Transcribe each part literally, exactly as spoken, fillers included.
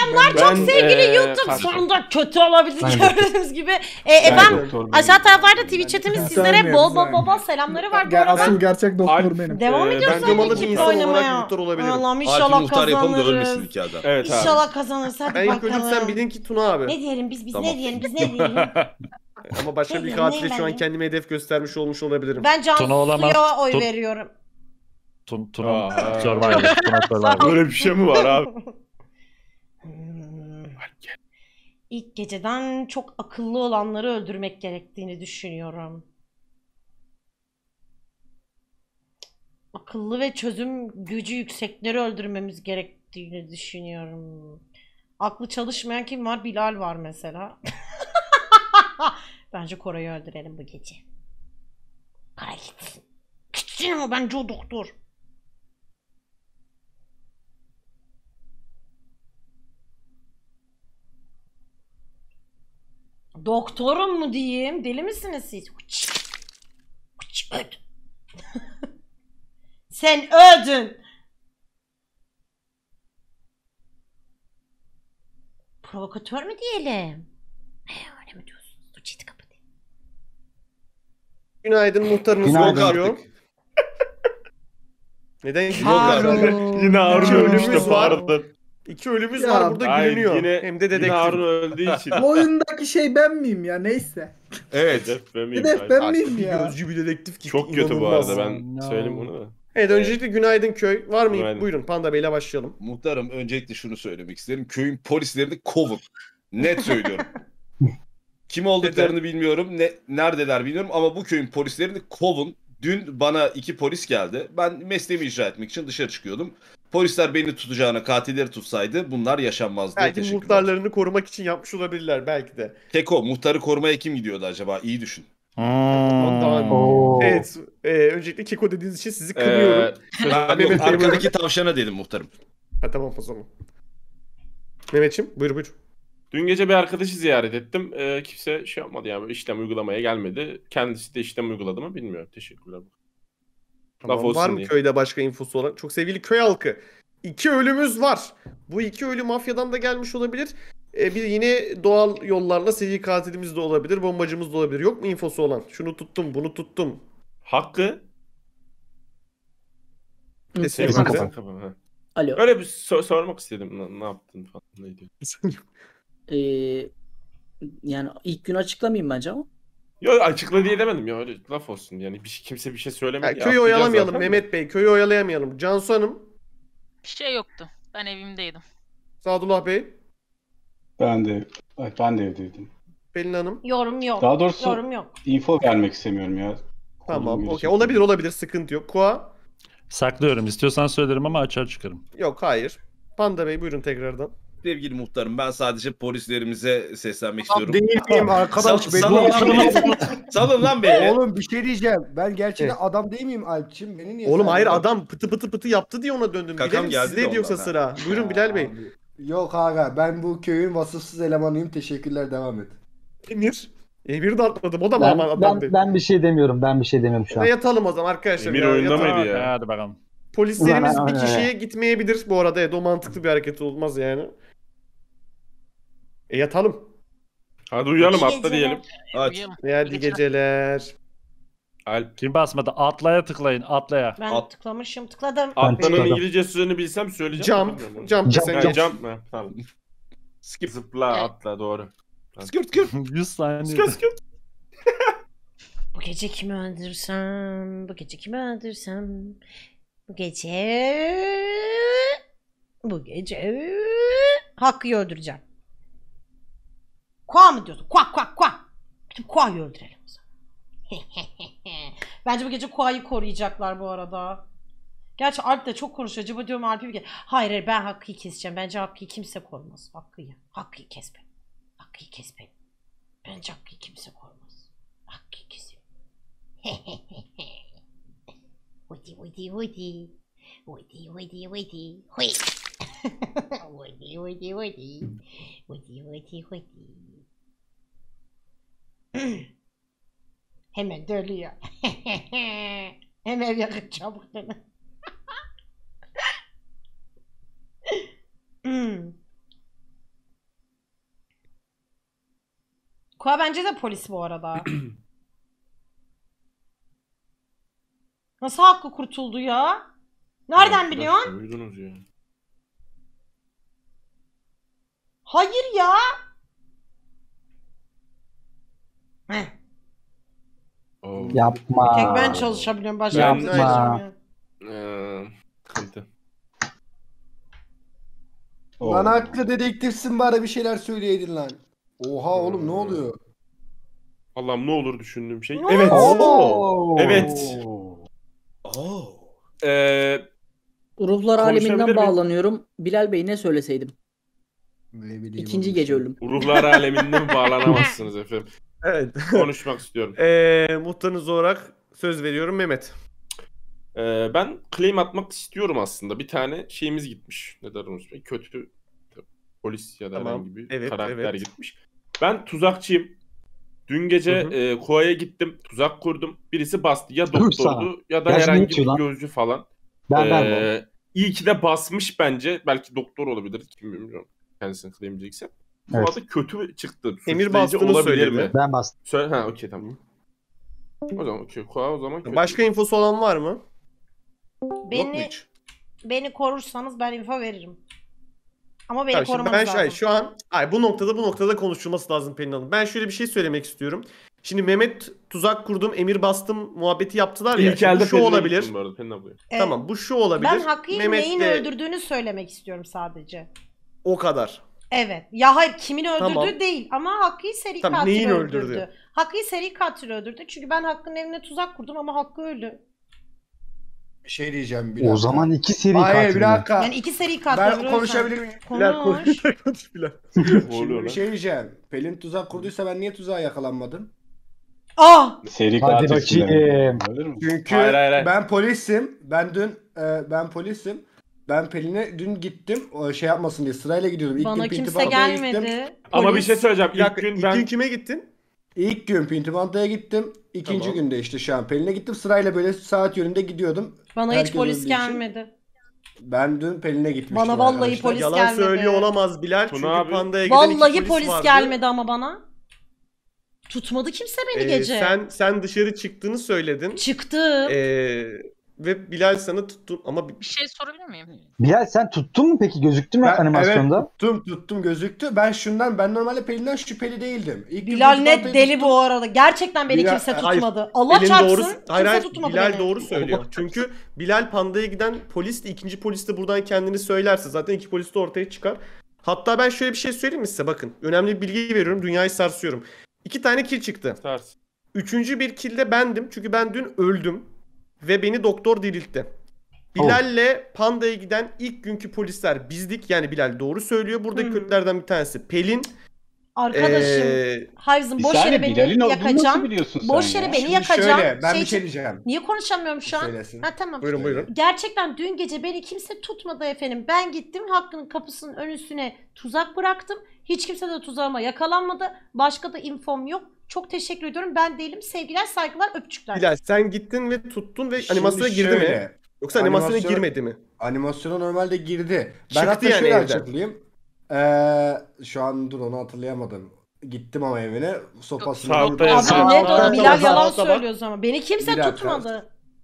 Selamlar çok Ben, sevgili ee, YouTube. karşı- Sonunda kötü olabilir Ben de- gördüğünüz gibi. E, efendim doktor benim. aşağı taraflarda Twitch Ben de- chatimiz Bir sizlere saniye, bol bir bol saniye. bol bol selamları var bu Gel, arada. asıl gerçek doktor Alp, benim. Devam Ee, ediyoruz ben zaten Cemal'ın ekiple insan olarak oynamaya. muhtar olabilirim. Allah'ım Alp'i inşallah muhtar yapalım da ölmesin kazanırız. iki adam. Evet abi. İnşallah kazanırız hadi Ben ilk bakalım. ölüm sen bilin ki Tuna abi. Ne diyelim biz biz Tamam. ne diyelim biz ne diyelim. Ama başka Ne bir diyeyim, katile neyim şu ben an ya? kendime hedef göstermiş olmuş olabilirim. Ben Tuna olamaz. Cansu'ya oy Tun- veriyorum. Tun, Tuna Aa. Survivor. Tuna Survivor. Böyle bir şey mi var abi? Hmm. İlk geceden çok akıllı olanları öldürmek gerektiğini düşünüyorum. Akıllı ve çözüm gücü yüksekleri öldürmemiz gerektiğini düşünüyorum. Aklı çalışmayan kim var? Bilal var mesela. Bence Koray'ı öldürelim bu gece. Koray gitsin. Gitsin ama bence o doktor. Doktorum mu diyeyim? Deli misiniz siz? Uç. Uç, öd. Sen ödün. Provokatör mü diyelim? He, öyle mi diyorsunuz? Dur chat'i kapatayım. Günaydın muhtarınız Günaydın. konuşuyor. Neden? Harun. Yine Harun İki ölmüş ölümümüz de var. pardon. İki ölümümüz Ya, var burada Hayır, gülünüyor. yine, Hem de yine dedektif. Harun öldüğü için. Bu oyundaki şey ben miyim ya neyse. Evet. Hedef ben miyim? Hedef ben miyim Bir ya? gözcü bir dedektif ki. Çok kötü bu inanılmaz. arada ben No. söyleyeyim bunu da. Evet öncelikle günaydın köy. Var mı? Günaydın. Buyurun Panda Bey'le başlayalım. Muhtarım öncelikle şunu söylemek isterim. Köyün polislerini kovun. Net söylüyorum. Kim olduklarını bilmiyorum. Ne, neredeler bilmiyorum ama bu köyün polislerini kovun. Dün bana iki polis geldi. Ben mesleğimi icra etmek için dışarı çıkıyordum. Polisler beni tutacağına katilleri tutsaydı bunlar yaşanmazdı. Belki Teşekkürler. muhtarlarını korumak için yapmış olabilirler belki de. Keko, muhtarı korumaya kim gidiyordu acaba? İyi düşün. Ondan- Oo. Evet. E, öncelikle Keko dediğiniz için sizi kınıyorum. Ee, Ben yok, Mehmet Bey, arkadaki tavşana dedim muhtarım. Ha tamam o zaman. Mehmetçim buyur buyur. dün gece bir arkadaşı ziyaret ettim. Ee, kimse şey yapmadı yani böyle işlem uygulamaya gelmedi. Kendisi de işlem uyguladı mı bilmiyorum. Teşekkürler. Tamam, Laf olsun var mı diye. köyde başka infosu olan? Çok sevgili köy halkı. İki ölümüz var. Bu iki ölü mafyadan da gelmiş olabilir. Ee, bir yine doğal yollarla seri katilimiz de olabilir. Bombacımız da olabilir. Yok mu infosu olan? Şunu tuttum, bunu tuttum. Hakkı. Kesin Kesin bize. kapat. Ha. Alo. Öyle bir so- sormak istedim. Ne, ne yaptın falan. Ne diyor. Ee, yani ilk gün açıklamayayım bence ama. Yok açıkla diye demedim ya öyle laf olsun yani bir, şey- kimse bir şey söylemedi. Ya, ya, köyü atlayacağız oyalamayalım zaten de. Mehmet Bey. Köyü oyalayamayalım. Cansu Hanım, Bir şey yoktu. Ben evimdeydim. Sadullah Bey, Ben de ay, ben de evdeydim. Pelin Hanım. Yorum yok. Daha doğrusu Yorum yok. info vermek istemiyorum ya. Tamam, Kolum okey. yürüsün. Olabilir olabilir. Sıkıntı yok. Koa. Saklıyorum. İstiyorsan söylerim ama açar çıkarım. Yok hayır. Panda Bey buyurun tekrardan. Sevgili muhtarım ben sadece polislerimize seslenmek istiyorum. Değil miyim arkadaş? Sal- Beni salın lan beni. Salın lan beni. Oğlum bir şey diyeceğim. Ben gerçekten Evet. adam değil miyim Alpçim? Beni niye Oğlum sen- hayır adam pıtı pıtı pıtı yaptı diye ona döndüm. Kakam Bilelim geldi de sizdeydi yoksa ondan, sıra. Buyurun Bilal Bey. Abi, Yok aga ben bu köyün vasıfsız elemanıyım. Teşekkürler devam et. Emir. Emir de atladım. O da mı Ben, aman adam ben, dedi. ben bir şey demiyorum. Ben bir şey demiyorum şu Ya an. yatalım o zaman arkadaşlar. Emir ya, oyunda yatalım. mıydı ya? Hadi bakalım. Polislerimiz Ulan, bir aynen kişiye öyle. gitmeyebilir bu arada. Evet o mantıklı bir hareket olmaz yani. E yatalım. Hadi uyuyalım İyi atla geceler. diyelim. Aç. Uyuyalım. E hadi İyi geceler. Alp. Kim basmadı? Atlaya tıklayın. Atlaya. Ben At. tıklamışım. Tıkladım. Atlanın tıkladım. İngilizce sözünü bilsem söyleyeceğim. Jump. Bilmiyorum. Jump Jump, sen Ha, geç. jump mı? Tamam. Skip. Zıpla Evet. atla doğru. Skip skip. yüz saniye. Skip skip. Bu gece kimi öldürsem, bu gece kimi öldürsem, bu gece, bu gece Hakkı'yı öldüreceğim. Koa mı diyorsun? Koa, koa, koa. Bütün Koa'yı öldürelim o zaman. Bence bu gece Koa'yı koruyacaklar bu arada. Gerçi Alp de çok konuşuyor. Acaba diyorum Alp'i bir ke- Hayır hayır ben Hakkı'yı keseceğim. Bence Hakkı'yı kimse korumaz. Hakkı'yı. Hakkı'yı kes beni. Hakkı'yı kes beni. Bence Hakkı'yı kimse korumaz. Hakkı'yı kesin. Woody woody woody. Woody woody woody. Huy. Woody woody woody. Woody woody woody. Hemen dölüyor. Hem ev yakın çabuk dönün. Koa bence de polis bu arada. Nasıl Hakkı kurtuldu ya? Nereden biliyorsun? Duydunuz ya. Hayır ya. Heh. Oo. Yapma. Tek ben çalışabiliyorum. Başka Ben- kimse çalışamıyor. Ee, sıkıntı. Oo. Lan Hakkı dedektifsin bari bir şeyler söyleydin lan. Oha oğlum ne oluyor? Allah'ım ne olur düşündüğüm şey. Ne Evet. Oo. Evet. Oo. Ee, Ruhlar Konuşabilir aleminden miyim? bağlanıyorum. Bilal Bey ne söyleseydim? Ne bileyim İkinci oğlum. gece öldüm. ruhlar aleminde mi bağlanamazsınız efendim? Evet. Konuşmak istiyorum. Eee muhtarınız olarak söz veriyorum Mehmet. Ee, ben claim atmak istiyorum aslında. Bir tane şeyimiz gitmiş. Ne derler? Kötü polis ya da Tamam. herhangi bir Evet, karakter evet. gitmiş. Ben tuzakçıyım. Dün gece Hı hı. e, Koa'ya gittim. Tuzak kurdum. Birisi bastı. Ya Dur doktordu ya da Gerçi ne herhangi yetiyor bir lan? gözcü falan. Ben ben Ee, iyi ki de basmış bence. Belki doktor olabilir. Kim bilmiyorum. Kendisini claimleyecekse. Bu Evet. arada kötü çıktı. Emir Suçlayıcı bastığını olabilir söyledi. mi? Ben bastım. Söyle, ha okey tamam. O zaman okey. Koa o zaman kötü. Başka infosu olan var mı? Yok mu Beni hiç? beni korursanız ben info veririm. Ama beni Tabii şimdi korumanız ben lazım. şu, şu an ay bu noktada bu noktada konuşulması lazım Pelin Hanım. Ben şöyle bir şey söylemek istiyorum. Şimdi Mehmet tuzak kurdum, Emir bastım muhabbeti yaptılar ya. İlk Şimdi elde bu şu olabilir. Bu arada, Pelin abla. Evet. Tamam bu şu olabilir. Ben Hakkı'yı Mehmet neyin de öldürdüğünü söylemek istiyorum sadece. o kadar. Evet. Ya hayır kimin öldürdüğü Tamam. değil ama Hakkı'yı seri Tamam, katil neyin öldürdü. öldürdü? Hakkı'yı seri katil öldürdü. Çünkü ben Hakkı'nın evine tuzak kurdum ama Hakkı öldü. Bir şey diyeceğim bir dakika. O zaman iki seri Hayır katil. bir dakika. Yani iki seri katil Ben öldürüyorsan- konuşabilir miyim? Bilal Konuş. konuş. konuş Bilal. Ne Şimdi oluyor bir lan? şey diyeceğim. Pelin tuzak kurduysa ben niye tuzağa yakalanmadım? Ah! Hadi Seri katilsin bakayım. demek. Olabilir mi? Çünkü Hayır, hayır, hayır. ben polisim. Ben dün e, ben polisim. Ben Pelin'e dün gittim. O şey yapmasın diye sırayla gidiyordum. İlk Bana gün kimse Pintibando'ya gittim. gelmedi. Ama bir Polis. şey söyleyeceğim. Bir İlk dakika, gün ilk ben gün kime gittin? İlk gün Pintibando'ya gittim. İkinci Tamam. günde işte şu an Pelin'e gittim. Sırayla böyle saat yönünde gidiyordum. Bana hiç Herkes polis öldüğü için. gelmedi. Ben dün Pelin'e gitmiştim. Bana vallahi arkadaşlar. polis Yalan gelmedi. söylüyor olamaz Bilal. Tuna Çünkü abi- Panda'ya giden Vallahi iki polis, vardı. gelmedi ama bana. Tutmadı kimse beni Ee, gece. Sen sen dışarı çıktığını söyledin. Çıktım. Ee, ve Bilal sana tuttu ama Bir şey sorabilir miyim? Bilal sen tuttun mu peki? Gözüktü mü Ben- animasyonda? Evet tuttum tuttum gözüktü. Ben şundan ben normalde Pelin'den şüpheli değildim. İlk gün Bilal Pintibando'yu net deli tuttum. bu arada. Gerçekten beni Bilal- kimse hayır, tutmadı. Allah Pelin çarpsın. doğru, kimse hayır, hayır, tutmadı Bilal beni. doğru söylüyor. Çünkü Bilal Panda'ya giden polis de ikinci polis de buradan kendini söylerse zaten iki polis de ortaya çıkar. Hatta ben şöyle bir şey söyleyeyim mi size bakın. Önemli bir bilgi veriyorum. Dünyayı sarsıyorum. İki tane kill çıktı. ters. Üçüncü bir kill de bendim. Çünkü ben dün öldüm. Ve beni doktor diriltti. Bilal'le Panda'ya giden ilk günkü polisler bizdik. Yani Bilal doğru söylüyor. Buradaki Hı. kötülerden bir tanesi Pelin. Arkadaşım. Ee, Hayzın Bir boş saniye, yere beni Bilal'in olduğunu nasıl yakacağım. biliyorsun Boş sen yere ya? beni Şimdi yakacağım. şöyle ben Şey bir şey için- diyeceğim. Niye konuşamıyorum şu an? Söylesin. Ha tamam. buyurun buyurun. Gerçekten dün gece beni kimse tutmadı efendim. Ben gittim Hakkı'nın kapısının önüne tuzak bıraktım. Hiç kimse de tuzağıma yakalanmadı. Başka da infom yok. Çok teşekkür ediyorum. Ben değilim. Sevgiler, saygılar, öpücükler. Bilal sen gittin ve tuttun ve Şimdi animasyona girdi mi? şöyle, Yoksa animasyona animasyon- girmedi mi? Animasyona normalde girdi. Ben Çıktı hatta yani şöyle evden. açıklayayım. Ee, şu an dur onu hatırlayamadım. Gittim ama evine sopasını Sağ vurdum. altta Abi yazıyor. ne Aa, doğru Bilal sabah, yalan sabah. söylüyor o zaman. Beni kimse Bir dakika. tutmadı.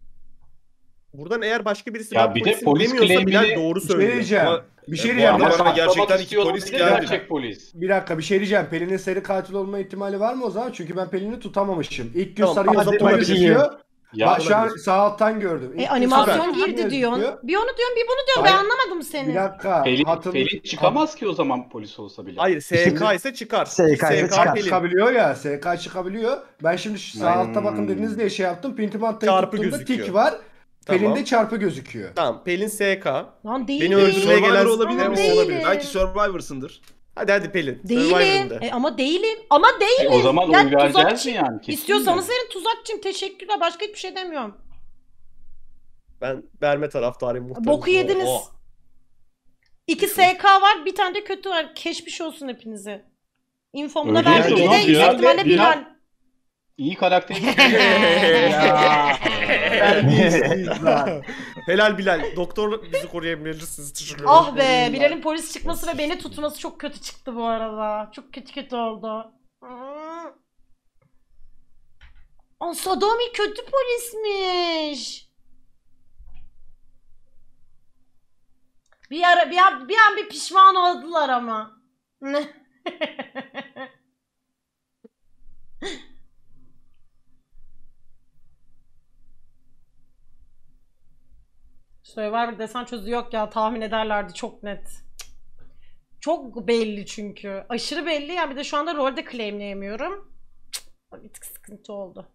Buradan eğer başka birisi Ya ben bir de polisim polis demiyorsa claim'ini- Bilal doğru Bir şey söylüyor. diyeceğim. Ama- Bir şey E, bu diyeceğim. arada Bir bana dakika, gerçekten iki istiyor polis olabilir, geldi. Gerçek polis. bir dakika bir şey diyeceğim. Pelin'in seri katil olma ihtimali var mı o zaman? Çünkü ben Pelin'i tutamamışım. İlk gün Tamam, sarı hadi yazı bakayım. gözüküyor. Ya Bak şu an sağ alttan gördüm. İlk E gün animasyon sarı girdi yazı diyorsun. gözüküyor. Bir onu diyorsun bir bunu diyorsun. Ben Hayır. anlamadım seni. Bir dakika. Pelin, hatırl- Pelin çıkamaz ki o zaman polis olsa bile. Hayır S K ise çıkar. S K ise çıkar. Pelin. çıkabiliyor ya. S K çıkabiliyor. Ben şimdi şu sağ altta bakın dediniz diye şey yaptım. Pintibando'yu Çarpı tuttuğumda gözüküyor. tik var. Tamam. Pelin'de çarpı gözüküyor. Tamam Pelin S K. Lan değil. Beni öldürmeye gelen Survivor olabilir Ama mi? değilim. Olabilir. Belki Survivor'sındır. Hadi hadi Pelin. Değilim. Survivor'ında. E, ama değilim. Ama değilim. E, o zaman Ya oy vereceğiz tuzakçı- mi yani? Kesin İstiyorsanız mi? verin tuzakçım. Teşekkürler. Başka hiçbir şey demiyorum. Ben verme taraftarıyım muhtemelen. Boku yediniz. Oo. İki S K var. Bir tane de kötü var. Geçmiş olsun hepinize. Infomu da Öyle belki mi? de Yok yüksek ya. ihtimalle Bilal- Bilal. İyi karakteri. Terbiyesiz lan. Helal Bilal. Doktor bizi koruyabilirsiniz. Teşekkür ederim. Ah be. Bilal'in polis çıkması ve beni tutması çok kötü çıktı bu arada. Çok kötü kötü oldu. Hmm. Aa, Sadomi kötü polismiş. Bir ara bir an bir, an bir pişman oldular ama. Survivor desen çözü yok ya, tahmin ederlerdi çok net. Çok belli çünkü. Aşırı belli yani, bir de şu anda rolde claimleyemiyorum. Bir tık sıkıntı oldu.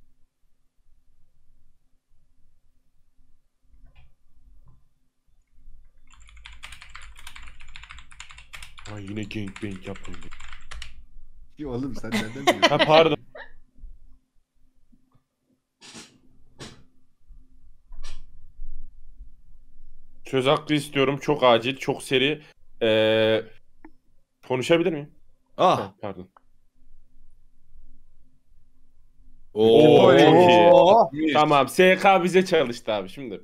Ay yine gangbang yapıldı. Oğlum sen nereden biliyorsun? Ha pardon. Söz hakkı istiyorum. Çok acil, çok seri. Ee, konuşabilir miyim? Ah. Ha, pardon. Oo. çok iyi. Tamam. S K bize çalıştı abi şimdi.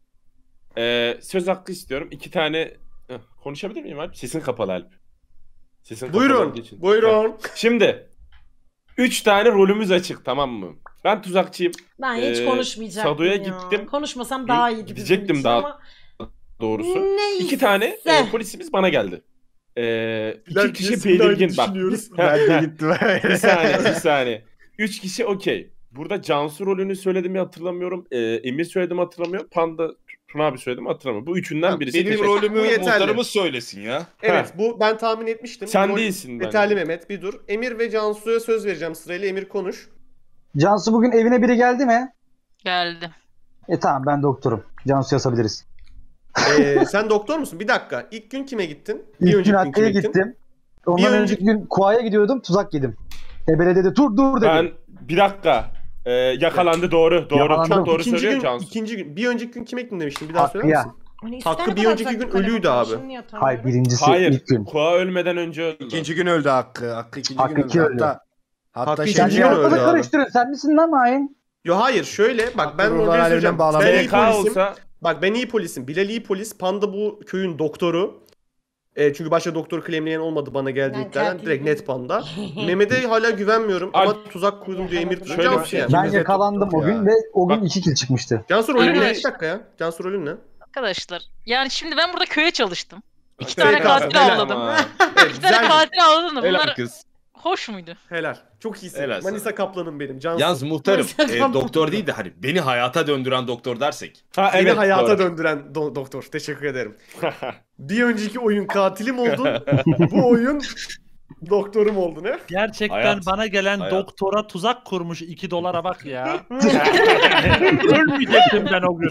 Ee, söz hakkı istiyorum. İki tane... Heh, konuşabilir miyim abi? Sesin kapalı Alp. Sesin kapalı Buyurun. olduğu için. Buyurun. Heh. Şimdi. Üç tane rolümüz açık, tamam mı? Ben tuzakçıyım. Ben hiç Ee, konuşmayacaktım Sado'ya ya. gittim. Konuşmasam daha iyiydi bizim Gidecektim için daha ama doğrusu. neyse. İki tane e, polisimiz bana geldi. Ee, iki kişi belirgin bak. Ben de gittim. bir saniye, bir saniye. Üç kişi okey. Burada Cansu rolünü söylediğimi hatırlamıyorum. Ee, Emir söylediğimi hatırlamıyorum. Panda, Tuna abi söylediğimi hatırlamıyorum. Bu üçünden Ha, birisi. benim teşekkür- rolümü Bu yeterli. muhtarımız söylesin ya. Evet, bu ben tahmin etmiştim. Sen Rol- değilsin bence. Yeterli Mehmet, bir dur. Emir ve Cansu'ya söz vereceğim sırayla. Emir konuş. Cansu bugün evine biri geldi mi? Geldi. E tamam, ben doktorum. Cansu'yu asabiliriz. Ee, sen doktor musun? Bir dakika. İlk gün kime gittin? Bir İlk gün önceki gün Hakkı'ya kime gittin? gittim. Ondan Bir önceki gün Kua'ya gidiyordum, tuzak yedim. Ebele dedi dur dur dedi. Ben bir dakika. Ee, yakalandı, doğru. Doğru. Yakalandım. Çok doğru İkinci söylüyor gün, Cansu. ikinci gün. Bir önceki gün kime gittin demiştin? Bir daha söyler Hakkı'ya. misin? Hani Hakkı üstlerine bir kadar önceki gün bıraktım ölüydü telefonu, abi. şimdi yatamıyorum. Hayır, birincisi Hayır. ilk gün. Kua ölmeden önce öldü. İkinci gün öldü Hakkı. Hakkı ikinci Hakkı gün öldü. iki öldü. Hatta, hatta Hakkı Sen ikinci şimdi gün niye öldü ortalığı abi. karıştırıyorsun? Sen misin lan hain? Yo hayır, şöyle bak, ben Hakkı orada Ruhlar söyleyeceğim. Alemi'nden bağlanıyor. Ben iyi S K polisim. olsa Bak ben iyi polisim. Bilal iyi polis. Panda bu köyün doktoru. E, çünkü başka doktor claimleyen olmadı bana geldiği Ben iddiadan. katil Direkt değilim. net Panda. Mehmet'e hala güvenmiyorum ama Alp- tuzak kurdum diye Emir tutacağım Şöyle bir şey bir yani. Ben İkimiz de yakalandım tuttuk o gün ya. ve o gün Bak- iki kill çıkmıştı. Cansu rolün ne? Arkadaş- Bir dakika ya. Cansu rolün ne? Arkadaşlar yani şimdi ben burada köye çalıştım. İki S tane K, katil helal avladım. ama. Evet, İki tane güzel. katil avladım da Helal bunlar kız. hoş muydu? Helal. Çok iyisin. Helal sana. Manisa kaplanım benim. Cansu. Yalnız muhtarım Neyse, e, tamam. doktor değil de hani beni hayata döndüren doktor dersek. Ha, Beni evet, hayata doğru. döndüren do- doktor. Teşekkür ederim. Bir önceki oyun katilim oldun. Bu oyun doktorum oldu ne? Gerçekten Hayat. bana gelen Hayat. doktora tuzak kurmuş iki dolara bak ya. Ölmeyecektim ben o gün.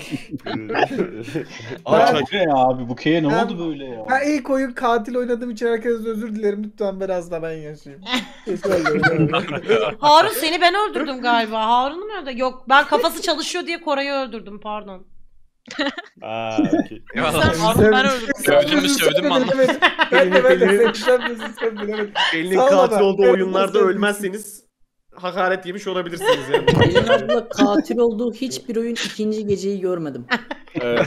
Aç Ben- aç. Ne ya abi bu K'ye ne Ben- oldu böyle ya? Ben ilk oyun katil oynadığım için herkesten özür dilerim. Lütfen biraz da ben yaşayayım. Kesin öyle. Harun, seni ben öldürdüm galiba. Harun'u mu öldürdüm? Yok, ben kafası çalışıyor diye Koray'ı öldürdüm, pardon. Aa, okey. Sen Harun ben öldürdüm. Sövdün mü, sövdün mü anlamadım. Bilemedim. Ben de ben de sen misin sen bilemedim. Elinin Sağ ol katil ama. olduğu Evet, oyunlarda sen ölmezseniz hakaret yemiş olabilirsiniz yani. Pelin abla katil olduğu hiçbir oyun ikinci geceyi görmedim. Evet.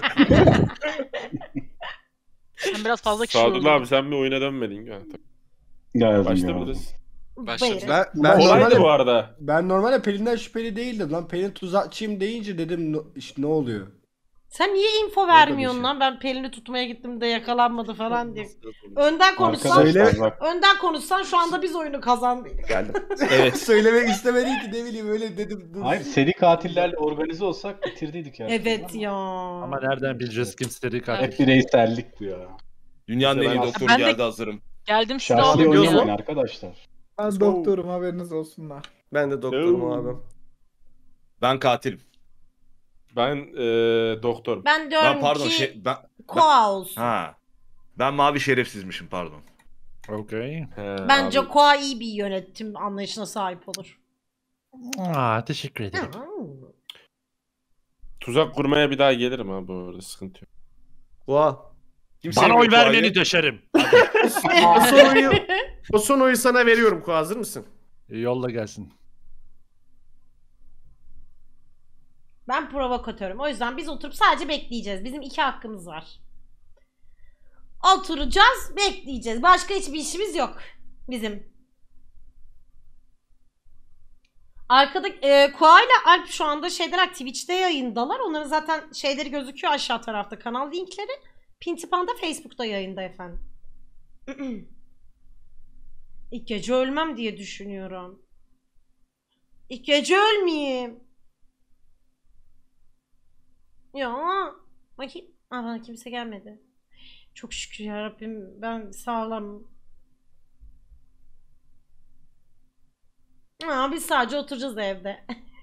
Ben biraz fazla kişi Sadullah öldürdüm. abi sen bir oyuna dönmedin. Ha, tabii. Geldim ya. Başlayabiliriz. Başladı. Buyurun. Ben, ben, Kolaydı normalde, bu arada. ben normalde Pelin'den şüpheli değildim lan. Pelin tuzakçıyım deyince dedim no, işte ne oluyor? Sen niye info Orada vermiyorsun bir şey. lan? Ben Pelin'i tutmaya gittim de yakalanmadı falan diye. Önden konuşsan, Arkadaşlar bak. önden konuşsan şu anda biz oyunu kazandık. Geldim. Evet. Söylemek istemedim ki ne bileyim öyle dedim. Dur. Hayır seri katillerle organize olsak bitirdiydik ya. Evet ya. Ama nereden bileceğiz kim seri katil? Hep bireysellik bu ya. Dünyanın en iyi Ben- doktoru Ben de- geldi hazırım. Geldim size Şahsi aldım oynuyorsun. ya. oynamayın arkadaşlar. Ben doktorum, haberiniz olsun da. Ben de doktorum Oo. abi. Ben katilim. Ben e, doktorum. Ben diyorum Ben pardon ki şey ben Koa olsun. ha. Ben mavi şerefsizmişim pardon. Okey. He, Bence abi. Koa iyi bir yönetim anlayışına sahip olur. Aa, teşekkür ederim. Tuzak kurmaya bir daha gelirim abi bu arada, sıkıntı yok. Vah. Kim Bana sevmiyor oy vermeni Kuay'ı? döşerim. O son oyu, o son oyu sana veriyorum Kuğa, hazır mısın? Yolla gelsin. Ben provokatörüm. O yüzden biz oturup sadece bekleyeceğiz. Bizim iki hakkımız var. Oturacağız, bekleyeceğiz. Başka hiçbir işimiz yok bizim. Arkada e, Koa ile Alp şu anda şeyler Twitch'te yayındalar. Onların zaten şeyleri gözüküyor aşağı tarafta, kanal linkleri. Pintipan da Facebook'ta yayında efendim. İlk gece ölmem diye düşünüyorum. İlk gece ölmeyeyim. Ya bakayım. Aa, bana kimse gelmedi. Çok şükür ya Rabbim, ben sağlam. Aa, biz sadece oturacağız evde.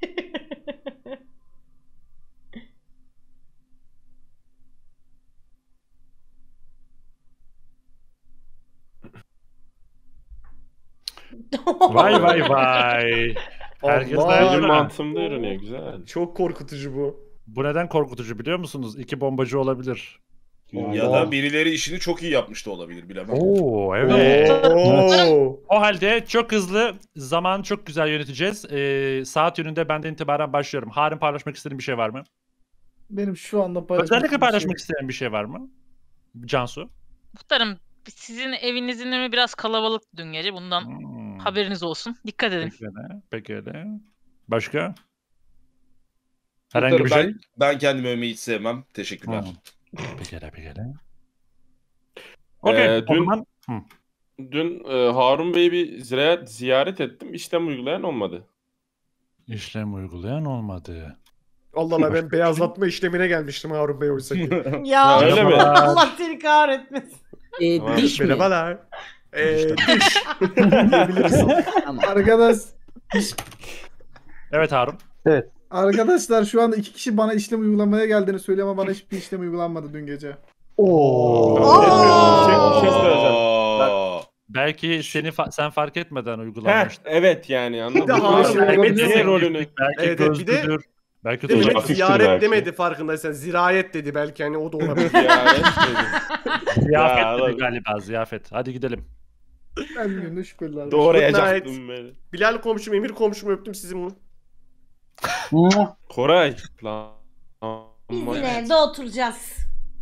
Vay vay vay. Herkes Allah! nerede? Benim mantığımda ürünüyor, güzel. Çok korkutucu bu. Bu neden korkutucu biliyor musunuz? İki bombacı olabilir. Ya da birileri işini çok iyi yapmış da olabilir, bilemem. Oo evet. Oo. O halde çok hızlı, zamanı çok güzel yöneteceğiz. Ee, saat yönünde benden itibaren başlıyorum. Harun, paylaşmak istediğin bir şey var mı? Benim şu anda paylaşmak Özellikle istediğim paylaşmak şey- isteyen bir şey var mı? Cansu? Muhtarım, sizin evinizin önü biraz kalabalık dün gece. Bundan Hmm. haberiniz olsun. Dikkat edin. Pekala, pekala. Başka? Herhangi Ben, bir şey? ben kendimi övmeyi hiç sevmem. Teşekkürler. Pekala, pekala. Okey, Ee, o dün zaman... Hı. dün e, Harun Bey'i bir ziyaret, ziyaret ettim. İşlem uygulayan olmadı. İşlem uygulayan olmadı. Allah Allah, ben beyazlatma işlemine gelmiştim Harun Bey oysa ki. Ya Öyle mi? Allah seni kahretmesin. E, Tamam. diş mi? Merhabalar. Eee diş. Diyebiliriz. Tamam. Arkadaş, Evet Harun. arkadaşlar şu anda iki kişi bana işlem uygulamaya geldiğini söylüyor ama bana hiçbir işlem uygulanmadı dün gece. Oo. Bir şey, bir şey söyleyeceğim. Aa. Belki seni fa- sen fark etmeden Heh, uygulanmıştı. evet yani anladın Bir de mı? Harun Belki Mehmet niye Zeynep rolünü? Belki Evet, evet, bir de- gözlüdür. Belki Değil mi? tuzak. Hafiftir Ziyaret belki. demedi farkındaysan. Zirayet dedi belki, hani o da olabilir. Ziyaret dedi. Ziyafet Ya, dedi oğlum. galiba, ziyafet. Hadi gidelim. Ben günde şüpheliler. Doğrayacaktım beni. Bilal komşum, Emir komşum, öptüm sizi bunu. Koray. Lan. Biz yine evde oturacağız.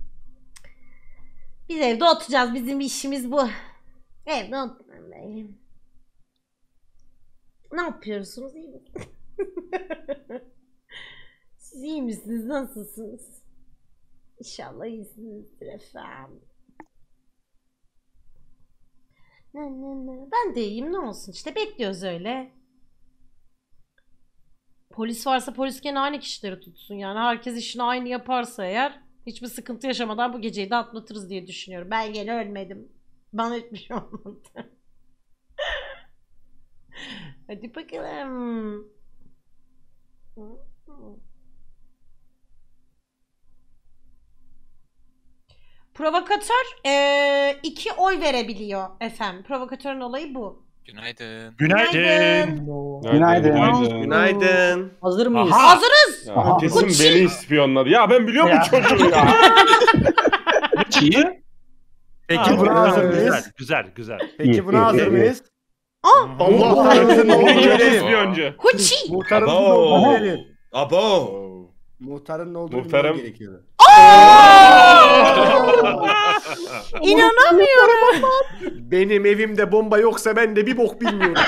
Biz evde oturacağız. Bizim işimiz bu. Evde oturmayalım. Ne yapıyorsunuz? İyi misiniz? Siz iyi misiniz? Nasılsınız? İnşallah iyisinizdir efendim. Ne, ne, ne. Ben de iyiyim, ne olsun işte, bekliyoruz öyle. Polis varsa polis gene aynı kişileri tutsun, yani herkes işini aynı yaparsa eğer hiçbir sıkıntı yaşamadan bu geceyi de atlatırız diye düşünüyorum. Ben gene ölmedim. Bana hiçbir şey olmadı. Hadi bakalım. Provokatör eee, iki oy verebiliyor efendim. Provokatörün olayı bu. Günaydın. Günaydın. Günaydın. Günaydın. Hazır mıyız? Aha. Hazırız. Ya, Aha. kesin Gucci. beni ispiyonladı. Ya ben biliyor Ya. bu çocuğu ya. İyi. Peki Aa, buna hazır güzel, mıyız? güzel, güzel. Peki buna İyi, hazır iyi, iyi. mıyız? Aa, Allah kahretsin, ne oldu Beni görelim. ispiyoncu. Huçi. Muhtarın ne Abo. olduğunu bilelim. Abo. Muhtarın ne olduğunu Muhtarım. bilmem gerekiyordu. İnanamıyorum. Benim evimde bomba yoksa ben de bir bok bilmiyorum.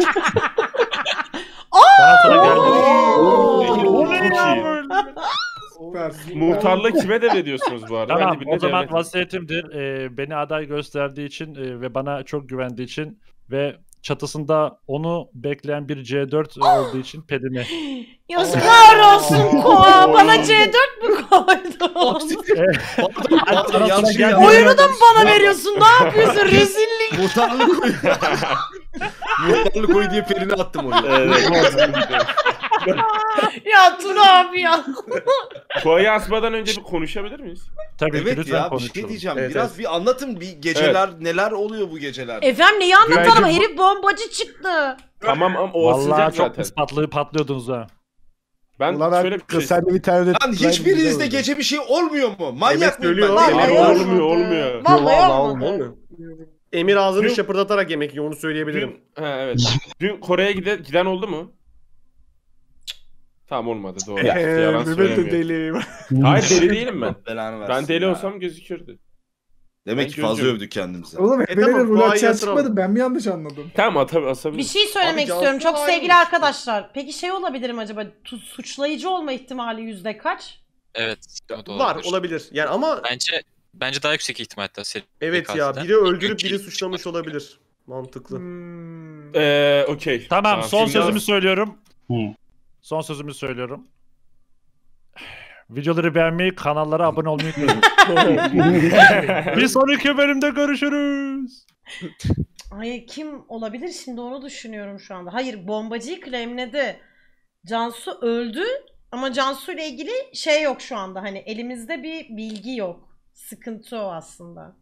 Sana sıra geldi. O ne ya? Süper, süper. Muhtarlığı kime devrediyorsunuz bu arada? Tamam, Ben dibine o zaman devlet- vasiyetimdir. Ee, beni aday gösterdiği için e, ve bana çok güvendiği için ve çatısında onu bekleyen bir C dört olduğu için pedini. Yazıklar olsun Koa. Bana C dört mü koydun? Pardon, yanlış Gel- yaptım. Oyunu da mı bana veriyorsun? Ne yapıyorsun? Rezillik. Muhtarlık koy. Muhtarlık koy diye perini attım oraya. Evet. Ya Tuna abi ya. Koya'yı asmadan önce bir konuşabilir miyiz? Tabii ki Evet lütfen ya, bir konuşalım. şey diyeceğim. Evet, Biraz evet. bir anlatın, bir geceler neler oluyor bu geceler. Efendim neyi anlatalım? Günaydın. Herif bombacı çıktı. Tamam ama o Vallahi sıcak çok zaten. pis patlı, patlıyordunuz ha. Ben Ulan şöyle bir şey... sen de bir tane de... Lan hiçbirinizde gece bir şey olmuyor mu? Manyak Evet, mıyım söylüyor. ben? Vallahi Deli Olmuyor, miyim? olmuyor, olmuyor. Vallahi Vallahi olmadı. Emir ağzını Dün- şapırdatarak yemek yiyor, onu söyleyebilirim. Dün, ha, evet. Dün Kore'ye gide, giden oldu mu? Cık. Tamam olmadı doğru. Eee, Yalan Mehmet de söylemiyor. deli. Hayır deli değilim ben. Belanı versin Ben deli ya. olsam gözükürdü. Demek Ben ki fazla gözcüyüm. övdük kendimizi. Oğlum E Ebe'nin tamam, rolü Kuay'a açığa yatıralım. çıkmadı. Ben mi yanlış anladım? Tamam tabii asabilir. Bir şey söylemek Abi Cansu istiyorum. Çok aynıymış. sevgili arkadaşlar. Peki şey olabilir mi acaba? Tu- Suçlayıcı olma ihtimali yüzde kaç? Evet. o da Var olabilir. olabilir. Yani ama Bence bence daha yüksek ihtimal hatta seri evet ya katilden. biri öldürüp Çünkü- biri suçlamış olabilir. Mantıklı. Hmm. Eee okey. Tamam, son Şimdi- sözümü söylüyorum. Hı. Son sözümü söylüyorum. Videoları beğenmeyi, kanallara abone olmayı unutmayın. Bir sonraki bölümde görüşürüz. Ay kim olabilir şimdi onu düşünüyorum şu anda. Hayır bombacıyı claimledi. Cansu öldü ama Cansu ile ilgili şey yok şu anda. Hani elimizde bir bilgi yok. Sıkıntı o aslında.